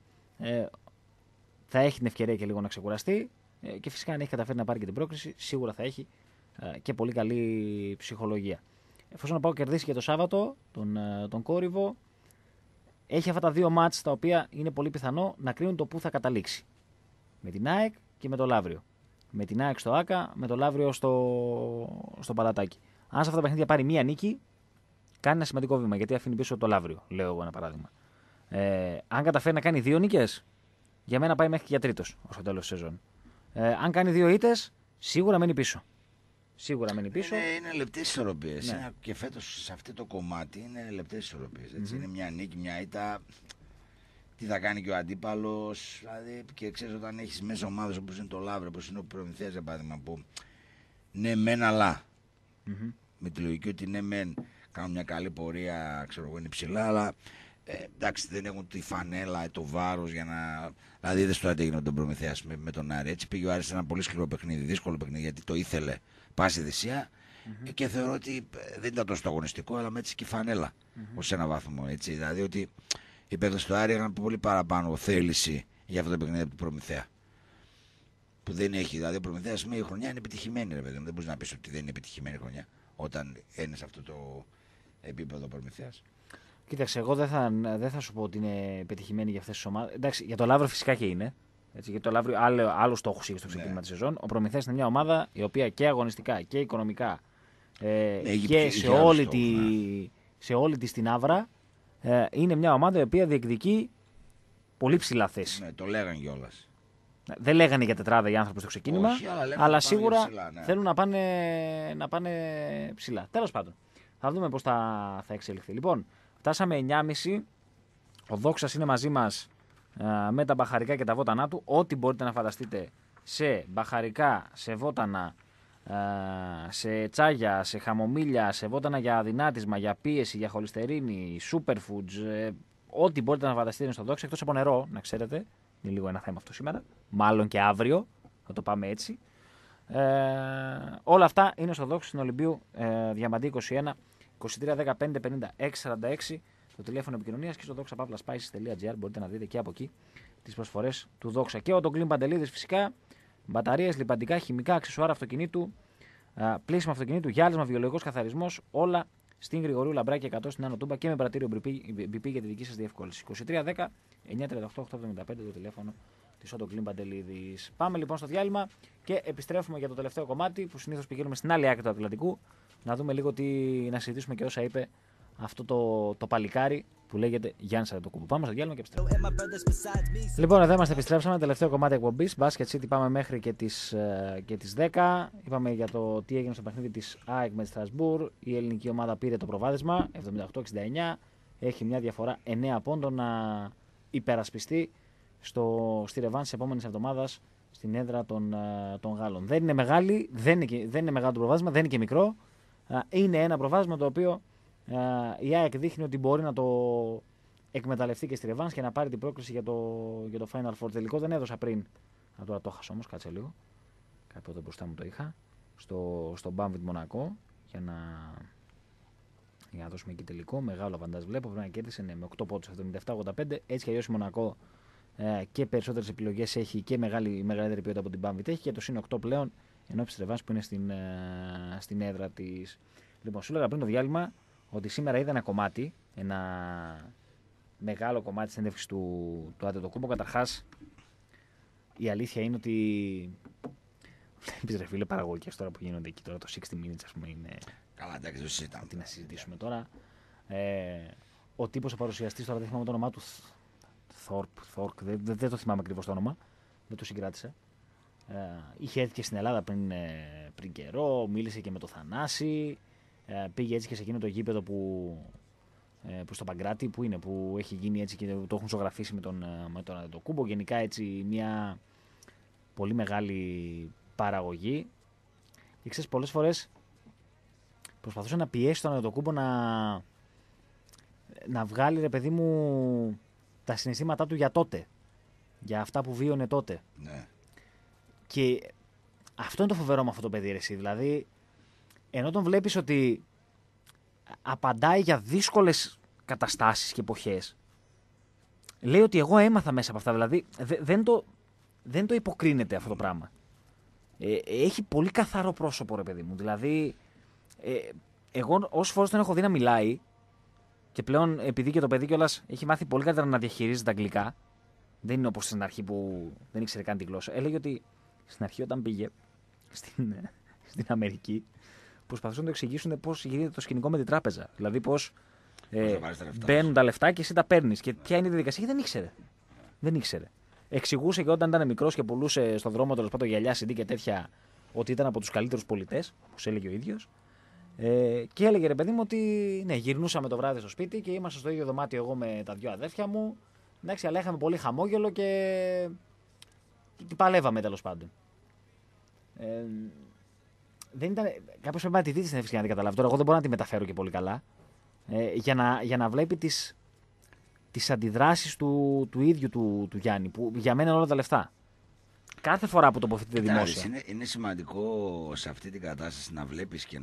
θα έχει την ευκαιρία και λίγο να ξεκουραστεί και φυσικά αν έχει καταφέρει να πάρει και την πρόκριση, σίγουρα θα έχει και πολύ καλή ψυχολογία. Εφόσον ο ΠΑΟΚ κερδίσει και το Σάββατο τον Κόρυβο, έχει αυτά τα δύο μάτς τα οποία είναι πολύ πιθανό να κρίνουν το πού θα καταλήξει. Με την ΑΕΚ και με το Λαύριο. Με την ΑΕΚ στο ΆΚΑ, με το Λαύριο στο Παλατάκι. Αν σε αυτά τα παιχνίδια πάρει μία νίκη, κάνει ένα σημαντικό βήμα γιατί αφήνει πίσω το Λαύριο, λέω εγώ ένα παράδειγμα. Αν καταφέρει να κάνει 2 νίκες, για μένα πάει μέχρι και για τρίτος ως το τέλος της σεζόν. Αν κάνει 2 ήττες, σίγουρα μένει πίσω. Είναι λεπτές ισορροπίες. Ναι. Και φέτος σε αυτό το κομμάτι είναι λεπτές ισορροπίες. Είναι μια νίκη, μια ήττα. Τι θα κάνει και ο αντίπαλος. Δηλαδή, και ξέρεις, όταν έχεις μέσα ομάδες όπως είναι το Λαύριο, όπως είναι ο Προμηθέας για παράδειγμα, που ναι, μεν αλλά. Με τη λογική ότι ναι, μεν κάνουν μια καλή πορεία, ξέρω εγώ, είναι ψηλά, αλλά εντάξει, δεν έχουν τη φανέλα, το βάρος για να. Δηλαδή, είδες τώρα τι έγινε τον Προμηθέα με τον Άρη. Έτσι πήγε ο Άρης σε ένα πολύ σκληρό παιχνίδι, δύσκολο παιχνίδι, γιατί το ήθελε πάση θυσία και θεωρώ ότι δεν ήταν τόσο αγωνιστικό, αλλά με έτσι και η φανέλα ως ένα βαθμό. Έτσι. Δηλαδή, ότι οι παίκτες του Άρη είχαν πολύ παραπάνω θέληση για αυτό το παιχνίδι από τον Προμηθέα. Που δεν έχει. Δηλαδή, ο Προμηθέας μια χρονιά είναι επιτυχημένη, ρε παιδί μου. Δεν μπορεί να πει ότι δεν είναι επιτυχημένη χρονιά όταν είναι σε αυτό το επίπεδο ο Προμηθέας. Κοίταξε, εγώ δεν θα σου πω ότι είναι πετυχημένη για αυτές τις ομάδες. Εντάξει, για το Λαύριο φυσικά και είναι. Έτσι, γιατί το Λαύριο άλλο στόχο είχε στο ξεκίνημα της σεζόν. Ο Προμηθέας είναι μια ομάδα η οποία και αγωνιστικά και οικονομικά και σε όλη τη την άβρα είναι μια ομάδα η οποία διεκδικεί πολύ ψηλά θέση. Ναι, το λέγανε κιόλας. Δεν λέγανε για τετράδα οι άνθρωποι στο ξεκίνημα, αλλά σίγουρα ψηλά, ναι. Θέλουν να πάνε ψηλά. Τέλος πάντων, θα δούμε πώς θα εξελιχθεί. Λοιπόν, φτάσαμε 9.30. Ο Δόξας είναι μαζί μας με τα μπαχαρικά και τα βότανά του. Ό,τι μπορείτε να φανταστείτε σε μπαχαρικά, σε βότανα, σε τσάγια, σε χαμομήλια, σε βότανα για αδυνάτισμα, για πίεση, για χολυστερίνη, superfoods, ό,τι μπορείτε να φανταστείτε είναι στο Δόξα, εκτός από νερό, να ξέρετε. Είναι λίγο ένα θέμα αυτό σήμερα. Μάλλον και αύριο, θα το πάμε έτσι. Όλα αυτά είναι στο Δόξα στην Ολυμπίου Διαμαντή 21 23 15 56 46. Το τηλέφωνο επικοινωνίας και στο doxapaplaspices.gr μπορείτε να δείτε και από εκεί τις προσφορές του Δόξα. Και ο Κλίν Παντελίδης φυσικά, μπαταρίες, λιπαντικά, χημικά, αξεσουάρα αυτοκινήτου, πλήσιμο αυτοκινήτου, γυάλισμα, βιολογικός καθαρισμός, όλα στην Γρηγορίου Λαμπράκη 100 στην Άνω Τούμπα και με πρατήριο BP για τη δική σας διευκόλυνση. 23 10 938 875 το τηλέφωνο της Ότο Κλίν Παντελίδης. Πάμε λοιπόν στο διάλειμμα και επιστρέφουμε για το τελευταίο κομμάτι που συνήθως πηγαίνουμε στην άλλη άκρη του Ατλαντικού. Να δούμε λίγο να συζητήσουμε και όσα είπε αυτό το παλικάρι που λέγεται Γιάννης Αντετοκούμπου. Πάμε στο διάλειμμα και επιστρέφουμε. Λοιπόν, εδώ είμαστε, επιστρέψαμε. Τελευταίο κομμάτι εκπομπής. Μπάσκετ City, πάμε μέχρι και τις 10. Είπαμε για το τι έγινε στο παιχνίδι της ΑΕΚ με τη Στρασμπούρ. Η ελληνική ομάδα πήρε το προβάδισμα 78-69. Έχει μια διαφορά 9 πόντων να υπερασπιστεί στη ρεβάνς της επόμενης εβδομάδας στην έδρα των Γάλλων. Δεν είναι μεγάλη, δεν είναι μεγάλο το προβάδισμα, δεν είναι και μικρό. Είναι ένα προβάδισμα το οποίο η ΑΕΚ δείχνει ότι μπορεί να το εκμεταλλευτεί και στη ρεβάνς και να πάρει την πρόκληση για το Final Four. Τελικό δεν έδωσα πριν. Τώρα το έχασα όμως, κάτσε λίγο. Κάπου εδώ μπροστά μου το είχα. Στο Banvit Μονακό για να δώσουμε εκεί τελικό. Μεγάλο αβαντάζ βλέπω. Πρέπει να κέρδισε με 8 πόντους 77-85. Έτσι κι αλλιώς η Μονακό και περισσότερες επιλογές έχει και μεγαλύτερη ποιότητα από την Banvit έχει και το συν 8 πλέον ενώπιση της ρεβάνς που είναι στην έδρα της. Λοιπόν, σου έλεγα πριν το διάλειμμα ότι σήμερα είδα ένα κομμάτι, ένα μεγάλο κομμάτι της συνέντευξης του Αντετοκούμπου. Καταρχάς, η αλήθεια είναι ότι βλέπεις ρε φίλε παραγωγικές τώρα που γίνονται εκεί τώρα, το 60 Minutes ας πούμε είναι... Καλά, εντάξει, δεν συζητάμε. Τι να συζητήσουμε τώρα. Ο τύπος ο παρουσιαστής, τώρα δεν θυμάμαι το όνομά του. Θόρκ, δεν το θυμάμαι ακριβώς το όνομα. Δεν το συγκράτησα. Είχε έρθει και στην Ελλάδα πριν καιρό, μίλησε και με το Θανάση. Πήγε έτσι και σε εκείνο το γήπεδο που στο Παγκράτη που έχει γίνει έτσι και το έχουν ζωγραφίσει με τον Αντετοκούμπο. Γενικά έτσι μια πολύ μεγάλη παραγωγή. Και ξέρεις, πολλές φορές προσπαθούσε να πιέσει τον Αντετοκούμπο να βγάλει, ρε παιδί μου, τα συναισθήματά του για τότε. Για αυτά που βίωνε τότε. Ναι. Και αυτό είναι το φοβερό με αυτό το παιδί, εσύ. Δηλαδή, ενώ τον βλέπεις ότι απαντάει για δύσκολες καταστάσεις και εποχές, λέει ότι εγώ έμαθα μέσα από αυτά. Δηλαδή, δεν το υποκρίνεται αυτό το πράγμα. Έχει πολύ καθαρό πρόσωπο, ρε παιδί μου. Δηλαδή, εγώ όσες φορές τον έχω δει να μιλάει, και πλέον επειδή και το παιδί κιόλας έχει μάθει πολύ καλύτερα να διαχειρίζεται τα αγγλικά, δεν είναι όπως στην αρχή που δεν ήξερε καν τη γλώσσα. Έλεγε ότι στην αρχή όταν πήγε στην Αμερική, προσπαθούσαν να το εξηγήσουν πώς γίνεται το σκηνικό με την τράπεζα. Δηλαδή πώς μπαίνουν τα λεφτά και εσύ τα παίρνεις. Και ποια είναι η διαδικασία, δεν ήξερε. Εξηγούσε και όταν ήταν μικρός και πουλούσε στον δρόμο τέλος πάντων γυαλιά, CD και τέτοια, ότι ήταν από τους καλύτερους πολιτές, όπως έλεγε ο ίδιος. Και έλεγε, ρε παιδί μου, ότι ναι, γυρνούσαμε το βράδυ στο σπίτι και ήμασταν στο ίδιο δωμάτιο εγώ με τα δυο αδέρφια μου. Εντάξει, αλλά είχαμε πολύ χαμόγελο και παλεύαμε τέλος πάντων. Δεν ήταν. Κάποιος πρέπει να τη δει στην εύσκη να την καταλάβει. Τώρα, εγώ δεν μπορώ να τη μεταφέρω και πολύ καλά. Για να βλέπει τις αντιδράσεις του ίδιου του Γιάννη, που για μένα είναι όλα τα λεφτά. Κάθε φορά που τοποθετείται δημόσια. Είναι σημαντικό σε αυτή την κατάσταση να βλέπεις και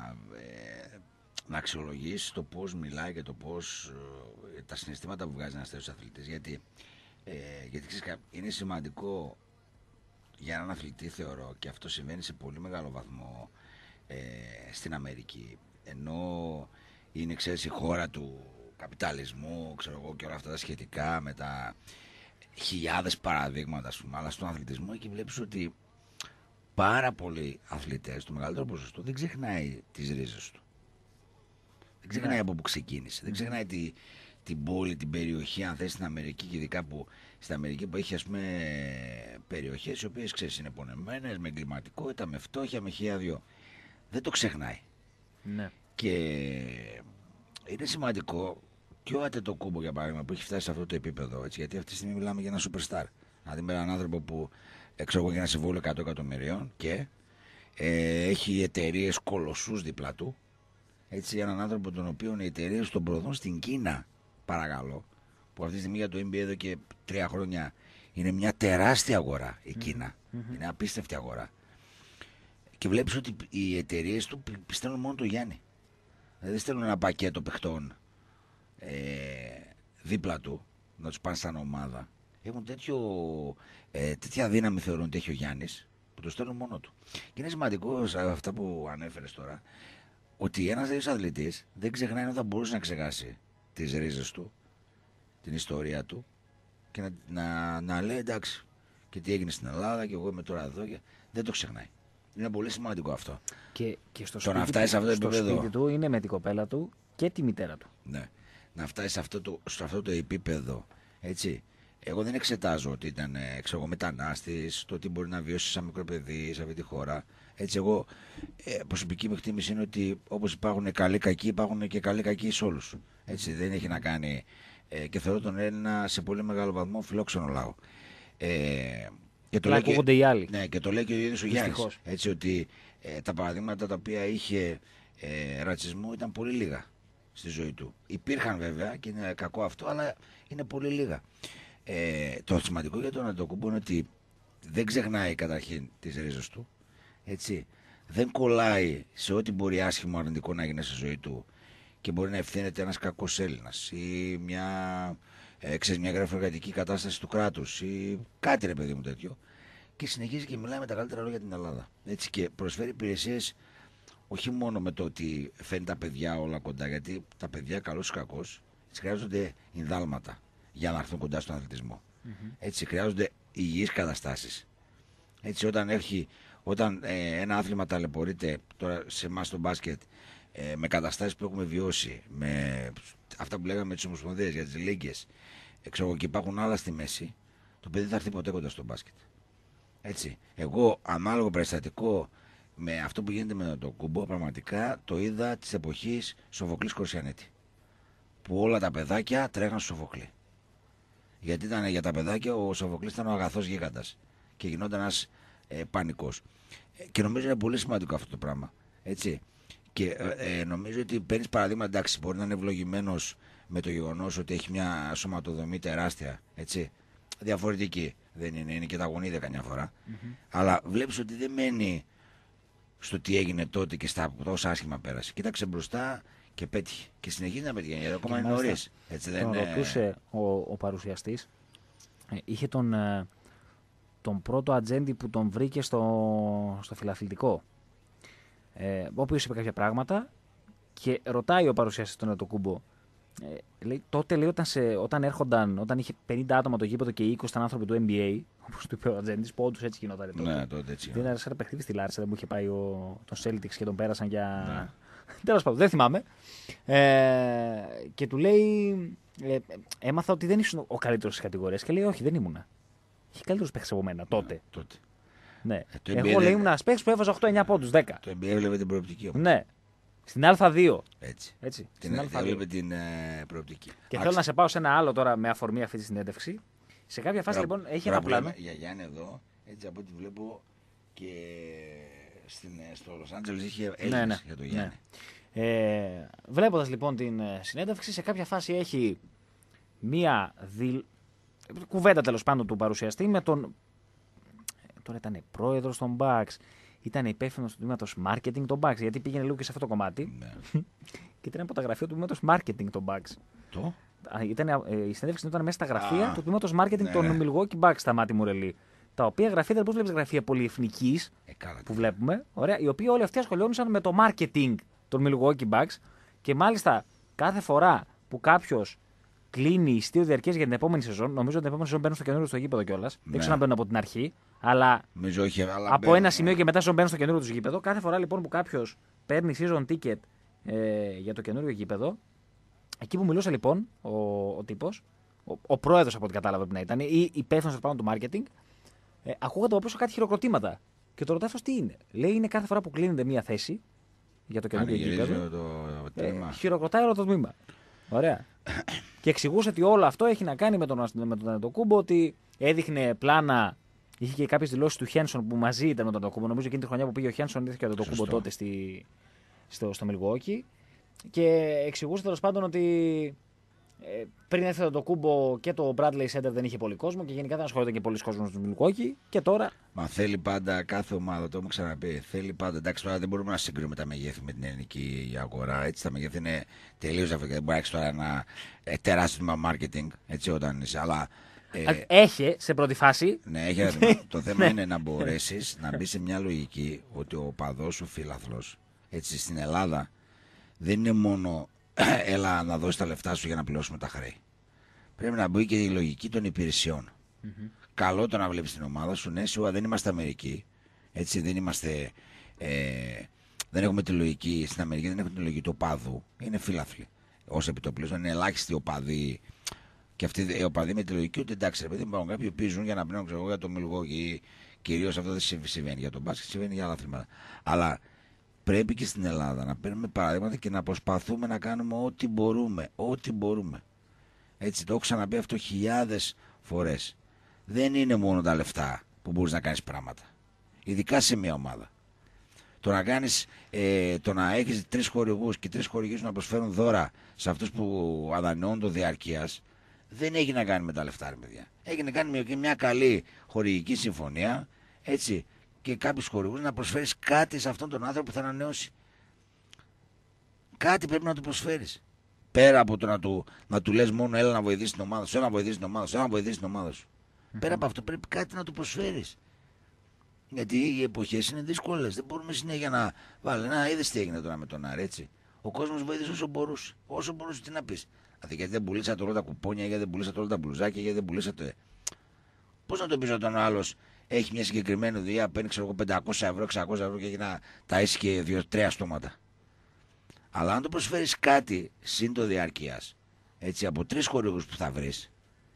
να αξιολογήσεις το πώς μιλάει και το πώς τα συναισθήματα που βγάζει ένας τέτοιος αθλητής. Γιατί ξέρεις, είναι σημαντικό για έναν αθλητή, θεωρώ, και αυτό συμβαίνει σε πολύ μεγάλο βαθμό στην Αμερική, ενώ είναι, ξέρεις, η χώρα του καπιταλισμού, ξέρω εγώ, και όλα αυτά τα σχετικά με τα χιλιάδες παραδείγματα, ας πούμε, αλλά στον αθλητισμό εκεί βλέπεις ότι πάρα πολλοί αθλητές, το μεγαλύτερο ποσοστό, δεν ξεχνάει τις ρίζες του. Δεν ξεχνάει από που ξεκίνησε. Δεν ξεχνάει την πόλη, την περιοχή, αν θες, στην Αμερική, και ειδικά στην Αμερική που έχει, ας πούμε, περιοχές οι οποίες, ξέρεις, είναι πονεμένες, με εγκληματικότητα, με φτώχεια, με χιλιάδιο. Δεν το ξεχνάει. Ναι. Και είναι σημαντικό και ο Αντετοκούμπο, για παράδειγμα, που έχει φτάσει σε αυτό το επίπεδο, έτσι, γιατί αυτή τη στιγμή μιλάμε για ένα superstar. Δηλαδή με έναν άνθρωπο που εξωγώ για ένα συμβόλαιο 100 εκατομμυρίων και έχει εταιρείες κολοσσούς δίπλα του. Έτσι, έναν άνθρωπο τον οποίο οι εταιρείες τον προωθούν στην Κίνα, παρακαλώ, που αυτή τη στιγμή για το NBA εδώ και 3 χρόνια είναι μια τεράστια αγορά η Κίνα. Είναι απίστευτη αγορά. Και βλέπεις ότι οι εταιρείες του στέλνουν μόνο το Γιάννη. Δηλαδή στέλνουν ένα πακέτο παιχτών δίπλα του να τους πάνε σαν ομάδα. Έχουν τέτοια δύναμη, θεωρούν, ότι έχει ο Γιάννης, που το στέλνουν μόνο του. Και είναι σημαντικό σε αυτά που ανέφερες τώρα, ότι ένας τέτοιος αθλητής δεν ξεχνάει ότι θα μπορούσε να ξεχάσει τις ρίζες του, την ιστορία του, και να λέει εντάξει, και τι έγινε στην Ελλάδα, και εγώ είμαι τώρα εδώ, και δεν το ξεχνάει. Είναι πολύ σημαντικό αυτό. Και στο σπίτι του είναι με την κοπέλα του και τη μητέρα του. Ναι. Να φτάσει σε αυτό το επίπεδο, έτσι. Εγώ δεν εξετάζω ότι ήταν μετανάστης, το τι μπορεί να βιώσει σαν μικρό παιδί σε αυτή τη χώρα. Έτσι, εγώ προσωπική μου εκτίμηση είναι ότι όπως υπάρχουν καλοί κακοί, υπάρχουν και καλοί κακοί σε όλους. Έτσι, δεν έχει να κάνει. Και θεωρώ τον Έλληνα σε πολύ μεγάλο βαθμό φιλόξενο λαό. Και το ακούγονται οι άλλοι. Ναι, και το λέει και ο ίδιος ο Γιάννης. Έτσι, ότι τα παραδείγματα τα οποία είχε ρατσισμού ήταν πολύ λίγα στη ζωή του. Υπήρχαν βέβαια και είναι κακό αυτό, αλλά είναι πολύ λίγα. Το σημαντικό για τον Αντετοκούμπο είναι ότι δεν ξεχνάει καταρχήν τις ρίζες του. Έτσι. Δεν κολλάει σε ό,τι μπορεί άσχημο αρνητικό να γίνει στη ζωή του και μπορεί να ευθύνεται ένας κακός Έλληνας ή μια γραφειοκρατική κατάσταση του κράτους ή κάτι, ρε παιδί μου, τέτοιο. Και συνεχίζει και μιλάει με τα καλύτερα λόγια την Ελλάδα. Έτσι, και προσφέρει υπηρεσίες όχι μόνο με το ότι φέρνει τα παιδιά όλα κοντά, γιατί τα παιδιά, καλώς ή κακώς, χρειάζονται ινδάλματα για να έρθουν κοντά στον αθλητισμό. Έτσι, χρειάζονται υγιείς καταστάσεις. Έτσι, όταν ένα άθλημα ταλαιπωρείται, τώρα σε εμάς στο μπάσκετ, με καταστάσεις που έχουμε βιώσει, με αυτά που λέγαμε με τις ομοσπονδίες για τις λίγκες, και υπάρχουν άλλα στη μέση, το παιδί θα έρθει ποτέ κοντά στο μπάσκετ. Έτσι. Εγώ, ανάλογο περιστατικό με αυτό που γίνεται με τον Κουμπό, πραγματικά το είδα της εποχής Σοφοκλής Κορσιανέτη. Που όλα τα παιδάκια τρέχαν στο Σοφοκλή. Γιατί ήταν για τα παιδάκια, ο Σοφοκλής ήταν ο αγαθός γίγαντας και γινόταν ένας πανικός. Και νομίζω είναι πολύ σημαντικό αυτό το πράγμα. Έτσι. Και νομίζω ότι παίρνεις παραδείγμα, εντάξει, μπορεί να είναι ευλογημένος με το γεγονός ότι έχει μια σωματοδομή τεράστια. Έτσι. Διαφορετική. Δεν είναι και τα γονίδια καμιά φορά. Αλλά βλέπεις ότι δεν μένει στο τι έγινε τότε και στα τόσα άσχημα πέρασε. Κοίταξε μπροστά και πέτυχε. Και συνεχίζει να πετυχαίνει. Ακόμα είναι νωρίς. Τον ρωτούσε ο παρουσιαστής. Είχε τον πρώτο ατζέντη που τον βρήκε στο φιλαθλητικό. Ο οποίος είπε κάποια πράγματα και ρωτάει ο παρουσιαστής τον Αντετοκούνμπο. Λέει, τότε λέει, όταν είχε 50 άτομα το γήπεδο και 20 ήταν άνθρωποι του NBA, όπως του είπε ο ατζέντης, που όντως έτσι γινόταν τότε. Ναι, τότε έτσι. Δεν era ένα παιχνίδι στη Λάρισα, δεν μου είχε πάει τον Celtics και τον πέρασαν για. Ναι. Τέλος πάντων, δεν θυμάμαι. Και του λέει, έμαθα ότι δεν ήσουν ο καλύτερος της κατηγορίας. Και λέει, όχι, δεν ήμουνα. Είχε καλύτερους παίχτες από μένα τότε. Τότε. Ναι. Εγώ λέει, ήμουν ένας παίχτης που έβαζα 8-9 πόντους, 10. Το NBA έβλεπε την προοπτική όμως. Ναι. Στην Α2. Έτσι. Την έβλεπε την προοπτική. Και θέλω να σε πάω σε ένα άλλο τώρα με αφορμή αυτή τη συνέντευξη. Σε κάποια φάση λοιπόν έχει ένα πλάνο. Για Γιάννη εδώ, έτσι από ό,τι βλέπω και στο Λος Άντζελες είχε Έλληνες για το Γιάννη. Βλέποντας λοιπόν την συνέντευξη, σε κάποια φάση έχει μία κουβέντα τέλος πάντων του παρουσιαστή με τον. Τώρα ήταν πρόεδρος των Bucks. Ήταν υπεύθυνος του τμήματος marketing των Bucks. Γιατί πήγαινε λίγο και σε αυτό το κομμάτι. Ναι. Και ήταν από τα γραφεία του τμήματος marketing των Bucks. Η συνέντευξη ήταν μέσα στα γραφεία του τμήματος marketing των Milwaukee Bucks, στα Μάτι Μουρελή. Τα οποία γραφεία, δεν βλέπεις γραφεία πολυεθνικής που βλέπουμε. Ωραία, οι οποίοι όλοι αυτοί ασχολιόντουσαν με το marketing των Milwaukee Bucks. Και μάλιστα κάθε φορά που κάποιος κλείνει ειστήριο διαρκείας για την επόμενη σεζόν, νομίζω ότι την επόμενη σεζόν μπαίνουν στο καινούριο στο γήπεδο κιόλας. Δεν ξέρω αν μπαίνουν από την αρχή. Αλλά από ένα σημείο και μετά μπαίνουν στο καινούριο του γήπεδο. Κάθε φορά λοιπόν που κάποιος παίρνει season ticket για το καινούριο γήπεδο, εκεί που μιλούσε λοιπόν ο τύπος, ο πρόεδρος από ό,τι κατάλαβα πρέπει να ήταν, ή υπεύθυνος πάνω του marketing, ακούγονται από πίσω κάτι χειροκροτήματα. Και το ρωτάει αυτός τι είναι. Λέει είναι κάθε φορά που κλείνεται μία θέση για το καινούριο γήπεδο. Χειροκροτάει όλο το τμήμα. Ωραία. Και εξηγούσε ότι όλο αυτό έχει να κάνει με τον Αντετοκούνμπο, ότι έδειχνε πλάνα. Είχε και κάποιες δηλώσεις του Χένσον που μαζί ήταν με τον Αντετοκούνμπο. Νομίζω εκείνη τη χρονιά που πήγε ο Χένσον ήρθε και ο Αντετοκούνμπο τότε στο Milwaukee. Και εξηγούσε τέλος πάντων ότι πριν έρθει ο Αντετοκούνμπο και το Bradley Center δεν είχε πολύ κόσμο και γενικά δεν ασχολείται και πολλοί κόσμος στο Milwaukee. Και τώρα. Μα θέλει πάντα κάθε ομάδα, το έχουμε ξαναπεί. Θέλει πάντα. Εντάξει, τώρα δεν μπορούμε να συγκρίνουμε τα μεγέθη με την ελληνική αγορά. Έτσι, τα μεγέθη είναι τελείως διαφορετικά. Δεν μπορεί να έχει τώρα ένα τεράστιο τμήμα marketing έτσι, όταν είσαι. Αλλά. Έχει σε πρώτη φάση. Ναι, έχει. Το θέμα είναι να μπορέσεις να μπει σε μια λογική ότι ο παδός, ο φίλαθλος, έτσι στην Ελλάδα δεν είναι μόνο έλα να δώσεις τα λεφτά σου για να πληρώσουμε τα χρέη. Πρέπει να μπει και η λογική των υπηρεσιών. Καλό το να βλέπεις την ομάδα σου. Ναι, σίγουρα δεν είμαστε Αμερική. Έτσι, δεν είμαστε. Δεν έχουμε τη λογική στην Αμερική, δεν έχουμε τη λογική του οπαδού. Είναι φίλαθλοι. Ως επιτοπλίστων είναι ελάχιστοι οπαδοί. Και αυτοί οι οπαδοί με τη λογική ότι εντάξει, ρε παιδί, υπάρχουν κάποιοι που ζουν για να πνέουν για το Milwaukee. Κυρίως αυτό δεν συμβαίνει για τον μπάσκετ, συμβαίνει για άλλα αθλήματα. Αλλά πρέπει και στην Ελλάδα να παίρνουμε παραδείγματα και να προσπαθούμε να κάνουμε ό,τι μπορούμε. Ό,τι μπορούμε. Έτσι, το έχω ξαναπεί αυτό χιλιάδες φορές. Δεν είναι μόνο τα λεφτά που μπορείς να κάνεις πράγματα. Ειδικά σε μια ομάδα. Το να έχεις 3 χορηγούς και 3 χορηγοί να προσφέρουν δώρα σε αυτούς που αδανειώνουν το διαρκείας, δεν έχει να κάνει με τα λεφτά, ρε παιδιά. Έχει να κάνει με μια καλή χορηγική συμφωνία, έτσι, και κάποιους χορηγούς να προσφέρεις κάτι σε αυτόν τον άνθρωπο που θα ανανεώσει. Κάτι πρέπει να του προσφέρεις. Πέρα από το να του λες μόνο έλα να βοηθήσεις την ομάδα σου, έλα να βοηθήσεις την ομάδα σου, έλα να βοηθήσεις την ομάδα σου. Πέρα από αυτό πρέπει κάτι να του προσφέρεις. Γιατί οι εποχές είναι δύσκολες. Δεν μπορούμε συνέχεια να βάλουμε. Είδες τι έγινε τώρα με τον Άρη, έτσι. Ο κόσμος βοήθησε όσο μπορούσε. Όσο μπορούσε, τι να πεις. Γιατί δεν πουλήσατε όλα τα κουπόνια, γιατί δεν πουλήσατε όλα τα μπλουζάκια, γιατί δεν πουλήσατε. Πώς να το πεις όταν ο άλλος έχει μια συγκεκριμένη δουλειά, παίρνει 500 ευρώ, 600 ευρώ και έχει να ταΐσει και 2-3 στόματα. Αλλά αν το προσφέρεις κάτι σύν το διάρκειας, έτσι, από 3 χορηγούς που θα βρεις,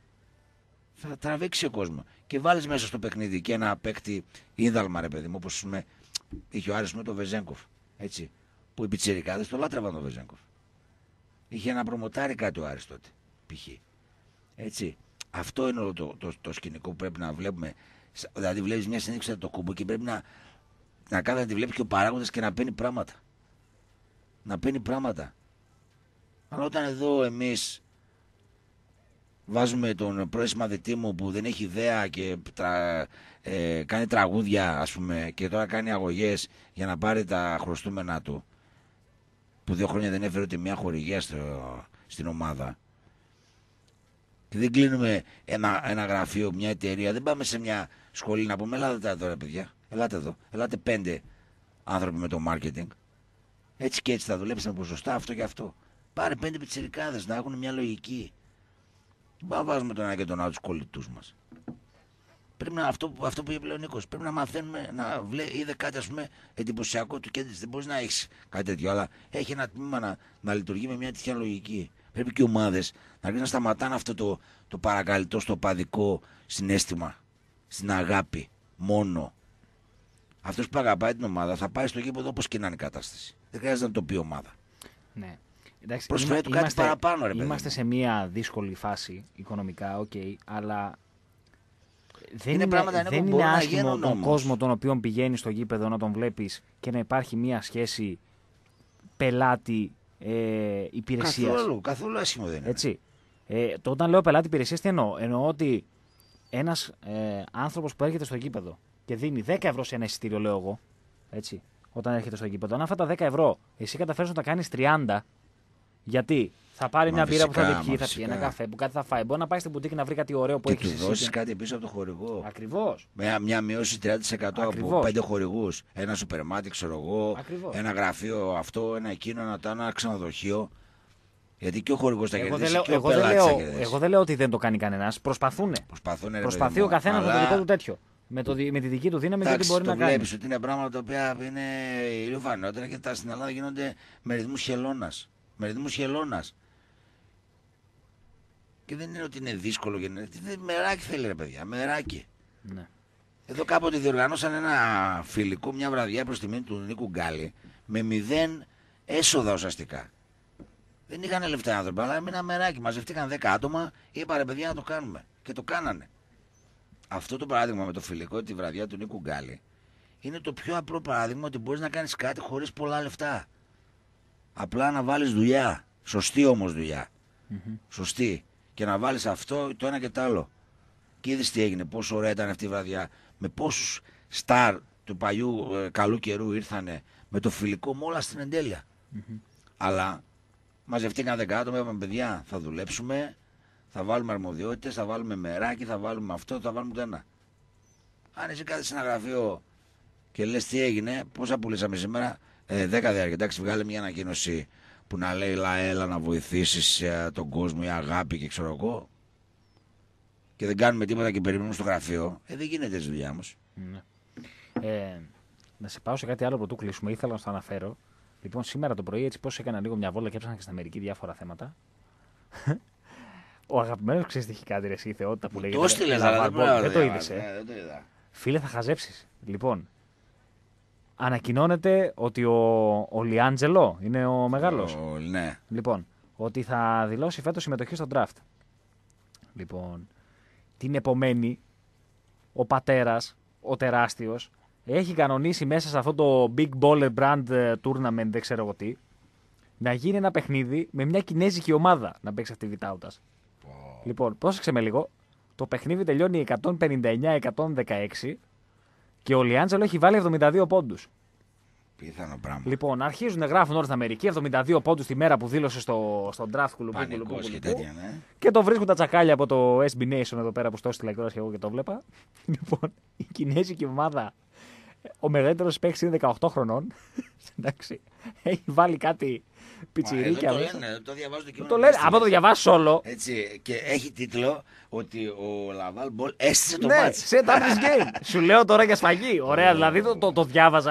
θα τραβήξει ο κόσμο. Και βάλεις μέσα στο παιχνίδι και ένα παίκτη ίνδαλμα, ρε παιδί μου, όπως είχε ο Άρης με τον Βεζέγκοφ. Έτσι, που οι πιτσιρικάδες το λάτρευαν τον Βεζέγκοφ. Είχε ένα προμοτάρι κάτι ο Άρης τότε, π.χ. Έτσι. Αυτό είναι όλο το σκηνικό που πρέπει να βλέπουμε. Δηλαδή, βλέπεις μια συνέντευξη από το Κούμπο και πρέπει να κάνει να τη βλέπει και ο παράγοντας και να παίρνει πράγματα. Να παίρνει πράγματα. Αλλά όταν εδώ εμείς βάζουμε τον πρώην συμμαθητή μου που δεν έχει ιδέα και κάνει τραγούδια, ας πούμε, και τώρα κάνει αγωγές για να πάρει τα χρωστούμενα του, που 2 χρόνια δεν έφερε ούτε μια χορηγία στην ομάδα, και δεν κλείνουμε ένα γραφείο, μια εταιρεία, δεν πάμε σε μια σχολή να πούμε ελάτε εδώ ρε παιδιά, ελάτε εδώ, ελάτε 5 άνθρωποι με το marketing, έτσι και έτσι θα δουλέψουμε ποσοστά αυτό και αυτό. Πάρε 5 πιτσιρικάδες να έχουν μια λογική. Δεν μπορούμε να βάζουμε τον ένα και τον άλλο τους κολλητούς μας. Πρέπει να, αυτό που είπε ο Νίκος, πρέπει να μαθαίνουμε, είδε κάτι, ας πούμε, εντυπωσιακό του κέντρου. Δεν μπορείς να έχεις κάτι τέτοιο, αλλά έχει ένα τμήμα να λειτουργεί με μια τέτοια λογική. Πρέπει και οι ομάδες να αρχίσουν να σταματάνε αυτό το παρακαλυτό στο παδικό συναίσθημα, στην αγάπη μόνο. Αυτός που αγαπάει την ομάδα θα πάει στο γήπεδο όπως και να είναι η κατάσταση. Δεν χρειάζεται να το πει ομάδα. Ναι. Εντάξει, προσφέρει του κάτι παραπάνω, ρε παιδί. Είμαστε σε μια δύσκολη φάση οικονομικά, αλλά δεν είναι άσχημο τον κόσμο τον οποίο πηγαίνει στο γήπεδο να τον βλέπεις και να υπάρχει μια σχέση πελάτη υπηρεσίας. Καθόλου άσχημο δεν είναι. Έτσι. Όταν λέω πελάτη υπηρεσίας, τι εννοώ? Εννοώ ότι ένας άνθρωπος που έρχεται στο γήπεδο και δίνει 10 ευρώ σε ένα εισιτήριο, λέω εγώ, έτσι, όταν έρχεται στο γήπεδο, αν αυτά τα 10 ευρώ εσύ καταφέρεις να τα κάνεις 30, γιατί θα πάρει μια μπύρα που θα δει, θα πιει ένα καφέ που κάτι θα φάει. Μπορεί να πάει στην μπουτίκη να βρει κάτι ωραίο που έχει. Και του δώσει κάτι πίσω από το χορηγό. Ακριβώς. Μια μείωση 30% από 5 χορηγούς. Ένα σούπερ μάρκετ, ξέρω εγώ. Ένα γραφείο αυτό, ένα εκείνο, ένα ξενοδοχείο. Γιατί και ο χορηγός θα κερδίσει και ο πελάτης θα κερδίσει. Εγώ δεν λέω ότι δεν το κάνει κανένας. Προσπαθεί ο καθένας με το δικό του τέτοιο. Με τη δική του δύναμη, γιατί μπορεί να κάνει. Βλέπεις ότι είναι πράγματα τα οποία είναι ηλιοφανότερα και στην Ελλάδα γίνονται με ρυθμούς χελώνας. Και δεν είναι ότι είναι δύσκολο. Μεράκι θέλει, ρε παιδιά, μεράκι. Ναι. Εδώ κάποτε διοργανώσαν ένα φιλικό μια βραδιά προς τιμή του Νίκου Γκάλη με 0 έσοδα ουσιαστικά. Δεν είχαν λεφτά άνθρωποι, αλλά με ένα μεράκι. Μαζευτήκαν 10 άτομα, είπα ρε παιδιά να το κάνουμε. Και το κάνανε. Αυτό το παράδειγμα με το φιλικό τη βραδιά του Νίκου Γκάλη είναι το πιο απλό παράδειγμα ότι μπορείς να κάνεις κάτι χωρίς πολλά λεφτά. Απλά να βάλεις δουλειά. Σωστή όμως δουλειά. Σωστή. Και να βάλεις αυτό, το ένα και το άλλο. Και είδες τι έγινε, πόσο ωραία ήταν αυτή η βραδιά. Με πόσους στάρ του παλιού καλού καιρού ήρθανε με το φιλικό με όλα στην εντέλεια. Αλλά μαζευτήκαν 10 άτομα, είπαμε παιδιά, θα δουλέψουμε, θα βάλουμε αρμοδιότητες, θα βάλουμε μεράκι, θα βάλουμε αυτό, θα βάλουμε το ένα. Αν εσύ κάθεσαι σε ένα γραφείο και λες τι έγινε, πόσα πουλήσαμε σήμερα, 10 διάρκεια. Εντάξει, βγάλε μια ανακοίνωση που να λέει έλα να βοηθήσεις τον κόσμο, η αγάπη και ξέρω εγώ. Και δεν κάνουμε τίποτα και περιμένουμε στο γραφείο. Δεν γίνεται η δουλειά μας. Να σε πάω σε κάτι άλλο πρωτού κλείσουμε. Ήθελα να το αναφέρω. Λοιπόν, σήμερα το πρωί, έτσι πώς έκανα λίγο μια βόλτα και έψαχνα και στην Αμερική διάφορα θέματα. Ο αγαπημένος ξέρεις τι έχει κάτι, ρε εσύ, η θεότητα που λέγεται. Το έστειλες, αλλά δεν το είδες. Φίλε, θα χαζέψεις. Λοιπόν, ανακοινώνεται ότι ο Λιάντζελο είναι ο μεγάλος. Ναι. Λοιπόν, ότι θα δηλώσει φέτος συμμετοχή στο draft. Λοιπόν, την επομένη, ο πατέρας, ο τεράστιος, έχει κανονίσει μέσα σε αυτό το Big Baller Brand Tournament, δεν ξέρω εγώ τι, να γίνει ένα παιχνίδι με μια κινέζικη ομάδα να παίξει αυτή τη Βιτάουτας. Λοιπόν, πρόσεξε με λίγο. Το παιχνίδι τελειώνει 159-116 και ο Λιάντζελο έχει βάλει 72 πόντους. Πιθανό πράγμα. Λοιπόν, αρχίζουν να γράφουν όλοι στην Αμερική 72 πόντους τη μέρα που δήλωσε στο draft κουλουπού. Και το βρίσκουν τα τσακάλια από το SB Nation εδώ πέρα που το έστειλα και εγώ και το βλέπα. Λοιπόν, η κινέζικη ομάδα, ο μεγαλύτερος παίκτης είναι 18 χρονών. Εντάξει, έχει βάλει κάτι πιτσιρίκια. Το διαβάζω το κείμενο. Το λένε, άμα το διαβάσει όλο. Έτσι, και έχει τίτλο ότι ο Λαβάλ Μπολ έστησε το μάτς. Set up this game. Σου λέω τώρα για σφαγή. Ωραία, δηλαδή το διάβαζα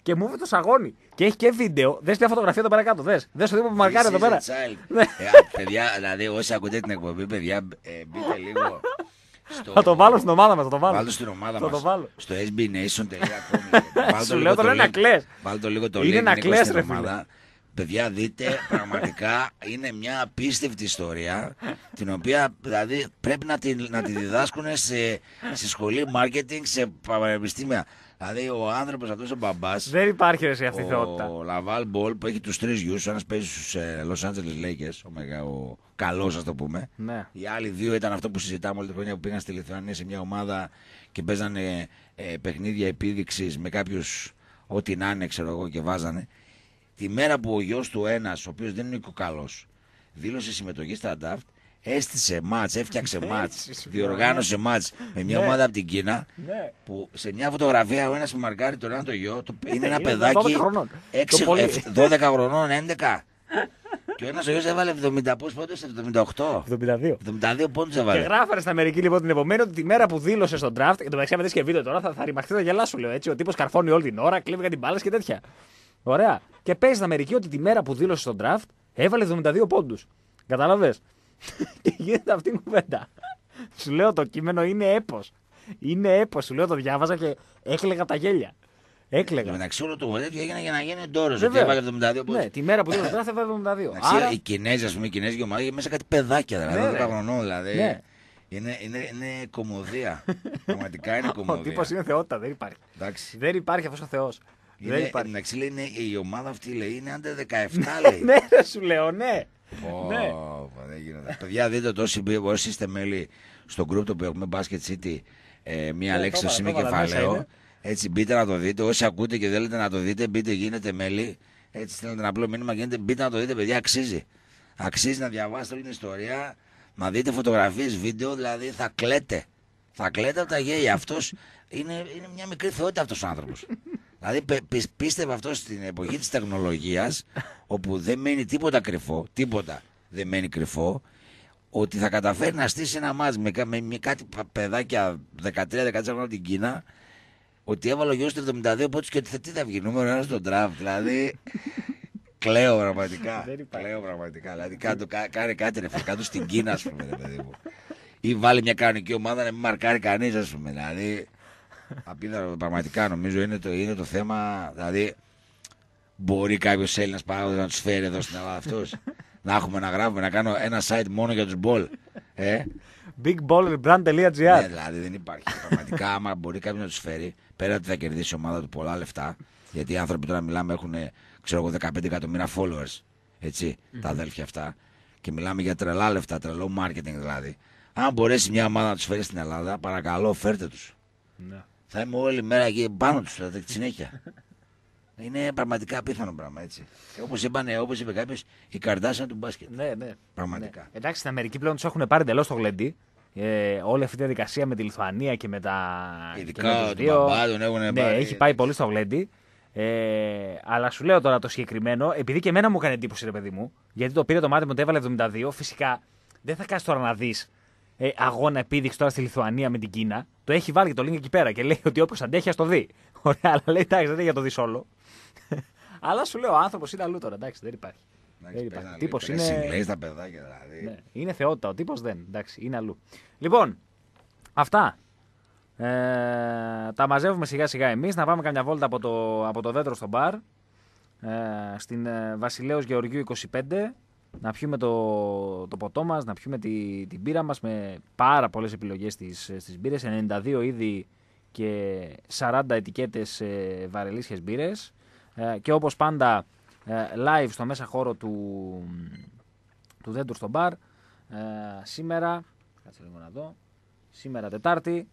και μου το σαγόνι. Και έχει και βίντεο. Δες μια φωτογραφία εδώ πέρα κάτω. Δες το τύπο που μαρκάρει εδώ πέρα. Παιδιά, δηλαδή όσοι ακούτε την εκπομπή, παιδιά, μπείτε λίγο. Θα το βάλω στην ομάδα μας. Βάλω στην ομάδα μας. Στο sbnation.com. Σου λέω τώρα να κλαις. Βάλτε λίγο το link. Είναι να κλαις, ρε φίλε. Παιδιά, δείτε, πραγματικά είναι μια απίστευτη ιστορία, την οποία δηλαδή πρέπει να τη διδάσκουν σε σχολή marketing, σε πανεπιστήμια. Δηλαδή ο άνθρωπος αυτός ο μπαμπάς. Δεν υπάρχει ρε σε αυτή η θεότητα. Ο Λαβάλ Μπολ που έχει τους 3 γιους, ο ένας παίζει στους Los Angeles Lakers, ο καλός, ας το πούμε. Ναι. Οι άλλοι 2 ήταν αυτό που συζητάμε όλη τη χρονιά, που πήγαν στη Λιθουανία σε μια ομάδα και παίζανε παιχνίδια επίδειξης με κάποιους ό,τι να είναι, ξέρω εγώ, και βάζανε. Τη μέρα που ο γιος του ένας, ο οποίος δεν είναι και ο καλός, δήλωσε συμμετοχή στα draft, έστησε μάτς, έφτιαξε μάτς, διοργάνωσε μάτς με μια ομάδα από την Κίνα, που σε μια φωτογραφία ο ένας που μαρκάρει τον ένα το γιο, είναι ένα παιδάκι 12 χρονών, 11. Και ο ένας ο γιος έβαλε 70 πόντους, 78. 72 πόντους έβαλε. Και γράφανε στην Αμερική λοιπόν την επομένη ότι τη μέρα που δήλωσε στον draft, και το μεταξύ με και βίντεο τώρα, θα ρημαχτεί τα γελά σου, λέω έτσι. Ο τύπος καρφώνει όλη την ώρα, κλέβει την μπάλα και τέτοια. Ωραία. Και παίζει στην Αμερική ότι τη μέρα που δήλωσε στον draft έβαλε 72 πόντους. Κατάλαβες. Και γίνεται αυτή η κουβέντα. Σου λέω το κείμενο είναι έπος. Είναι έπος. Σου λέω το διάβαζα και έκλαιγα τα γέλια. Έκλαιγα. Μεταξύ όλο το τέτοιο έγινε για να γίνει ντόρος. Ότι έβαλε 72 πόντους. Ναι, τη μέρα που δήλωσε τον draft έβαλε 72. Άρα... Οι Κινέζοι, ας πούμε, η Κινέζικη ομάδα μέσα κάτι παιδάκια. Δηλαδή 12 χρονών δηλαδή. Ναι. Είναι κομμωδία. Πραγματικά είναι κομμωδία. Ο τύπος είναι θεότητα. Δεν υπάρχει. Εντάξει. Δεν υπάρχει αυτός ο Θεός. Εντάξει, λέει, η ομάδα αυτή λέει είναι άντε 17, λέει. Ναι, σου λέω, ναι. Δεν γίνεται. Παιδιά, δείτε το όσοι είστε μέλη στο group το που έχουμε Basket City, μία λέξη στο σημείο κεφαλαίο. Έτσι, μπείτε να το δείτε. Όσοι ακούτε και θέλετε να το δείτε, μπείτε, γίνετε μέλη. Έτσι, στέλνετε ένα απλό μήνυμα, μπείτε να το δείτε, παιδιά, αξίζει. Αξίζει να διαβάσετε όλη την ιστορία, να δείτε φωτογραφίες, βίντεο, δηλαδή θα κλαίτε. Θα κλαίτε από τα γέλια. Αυτός είναι μια μικρή θεότητα αυτός ο άνθρωπος. Δηλαδή πίστευε αυτό στην εποχή της τεχνολογίας, όπου δεν μένει τίποτα κρυφό, τίποτα δεν μένει κρυφό, ότι θα καταφέρει να στήσει ένα μάτς με κάτι παιδάκια 13-14 χρόνια από την Κίνα, ότι έβαλε ο γιος του 72 πόντους και ότι τι θα βγει νούμερο 1 στον draft. Δηλαδή κλαίω πραγματικά. Κλαίω πραγματικά. Δηλαδή κάνε κάτι ρε φίλε, κάτω στην Κίνα, ας πούμε, ρε παιδί μου. Ή βάλει μια κανονική ομάδα να μην μαρκάρει κανείς, ας πούμε. Δηλαδή απίθανο, πραγματικά νομίζω είναι το θέμα. Δηλαδή, μπορεί κάποιος Έλληνας παράγοντας να τους φέρει εδώ στην Ελλάδα αυτούς. Να έχουμε να γράφουμε, να κάνω ένα site μόνο για τους ball. Bigballerbrand.gr. Ναι, δηλαδή δεν υπάρχει. Πραγματικά, άμα μπορεί κάποιος να τους φέρει, πέρα ότι θα κερδίσει η ομάδα του πολλά λεφτά, γιατί οι άνθρωποι τώρα μιλάμε έχουν, ξέρω εγώ, 15 εκατομμύρια followers. Έτσι, τα αδέλφια αυτά. Και μιλάμε για τρελά λεφτά, τρελό marketing δηλαδή. Αν μπορέσει μια ομάδα να τους φέρει στην Ελλάδα, παρακαλώ, φέρτε τους. Ναι. Θα είμαι όλη μέρα εκεί πάνω τους, τη συνέχεια. Είναι πραγματικά απίθανο πράγμα, έτσι. Όπως είπε κάποιος, η Καρδάσια του μπάσκετ. Ναι. Πραγματικά. Ναι. Εντάξει, στην Αμερική πλέον τους έχουν πάρει εντελώς το γλέντι. Όλη αυτή τη διαδικασία με τη Λιθουανία και με τα. Ειδικά του μπαμπά τον έχουν ναι, πάρει. έχει πάει πολύ στο γλέντι. Αλλά σου λέω τώρα το συγκεκριμένο, επειδή και εμένα μου έκανε εντύπωση, ρε παιδί μου, γιατί το πήρε το μάτι μου, το έβαλε 72. Φυσικά δεν θα κάτσει τώρα να δεις αγώνα επίδειξη τώρα στη Λιθουανία με την Κίνα. Το έχει βάλει και το link εκεί πέρα και λέει ότι όποιος αντέχει ας το δει. Ωραία, αλλά λέει εντάξει, δεν είναι για το δεις όλο. Αλλά σου λέω ο άνθρωπος είναι αλλού τώρα, εντάξει, δεν υπάρχει. Τύπος είναι. Συγκλέεις τα παιδάκια δηλαδή. Ναι, είναι θεότητα, ο τύπος δεν. Εντάξει, είναι αλλού. Λοιπόν, αυτά. Τα μαζεύουμε σιγά σιγά εμείς. Να πάμε καμιά βόλτα από το δέντρο στο μπαρ. Στην Βασιλέως Γεωργίου 25. Να πιούμε το ποτό μας, να πιούμε την μπύρα μας με πάρα πολλές επιλογές στις μπύρες. 92 είδη και 40 ετικέτες βαρελίσιες μπύρες. Και όπως πάντα live στο μέσα χώρο του δέντρου στο μπαρ. Σήμερα, κάτσε λίγο να δω, σήμερα Τετάρτη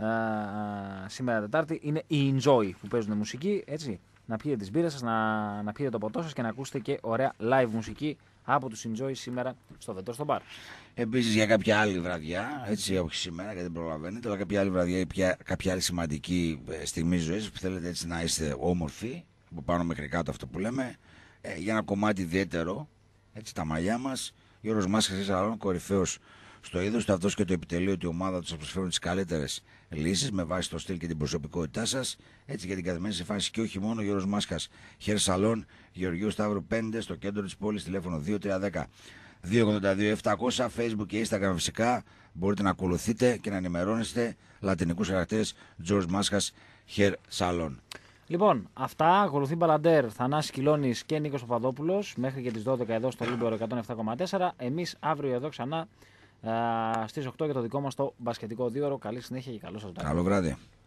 είναι η Enjoy που παίζουν μουσική, έτσι. Να πιείτε τις μπύρες σας, να πιείτε το ποτό σας και να ακούσετε και ωραία live μουσική από τους Enjoy σήμερα στο δέντρο στο μπαρ. Επίσης για κάποια άλλη βραδιά, έτσι όχι σήμερα γιατί δεν προλαβαίνετε, αλλά κάποια άλλη βραδιά ή κάποια άλλη σημαντική στιγμή ζωής που θέλετε έτσι να είστε όμορφοι, από πάνω μέχρι κάτω αυτό που λέμε, για ένα κομμάτι ιδιαίτερο, έτσι τα μαλλιά μας, Γιώργος Μάσχας, κορυφαίος Στο είδος του αυτός και το επιτελείο ότι η ομάδα του σας προσφέρουν τις καλύτερες λύσεις με βάση το στυλ και την προσωπικότητά σας. Έτσι για την καθημερινή εμφάνιση και όχι μόνο. Γιώργος Μάσκας, Hair Salon, Γεωργίου Σταύρου 5, στο κέντρο της πόλης, τηλέφωνο 2310-282-700, Facebook και Instagram φυσικά. Μπορείτε να ακολουθείτε και να ενημερώνεστε. Λατινικούς χαρακτήρες, George Μάσκας, Hair Salon. Λοιπόν, αυτά. Ακολουθεί Μπαλαντέρ, Θανάσης Κιλώνης και Νίκος Παπαδόπουλος μέχρι και τις 12 εδώ στο Λίμπερο 107,4. Εμείς αύριο εδώ ξανά στις 8 για το δικό μας το μπασκετικό 2ωρο. Καλή συνέχεια και καλό σας βράδυ. Καλό βράδυ.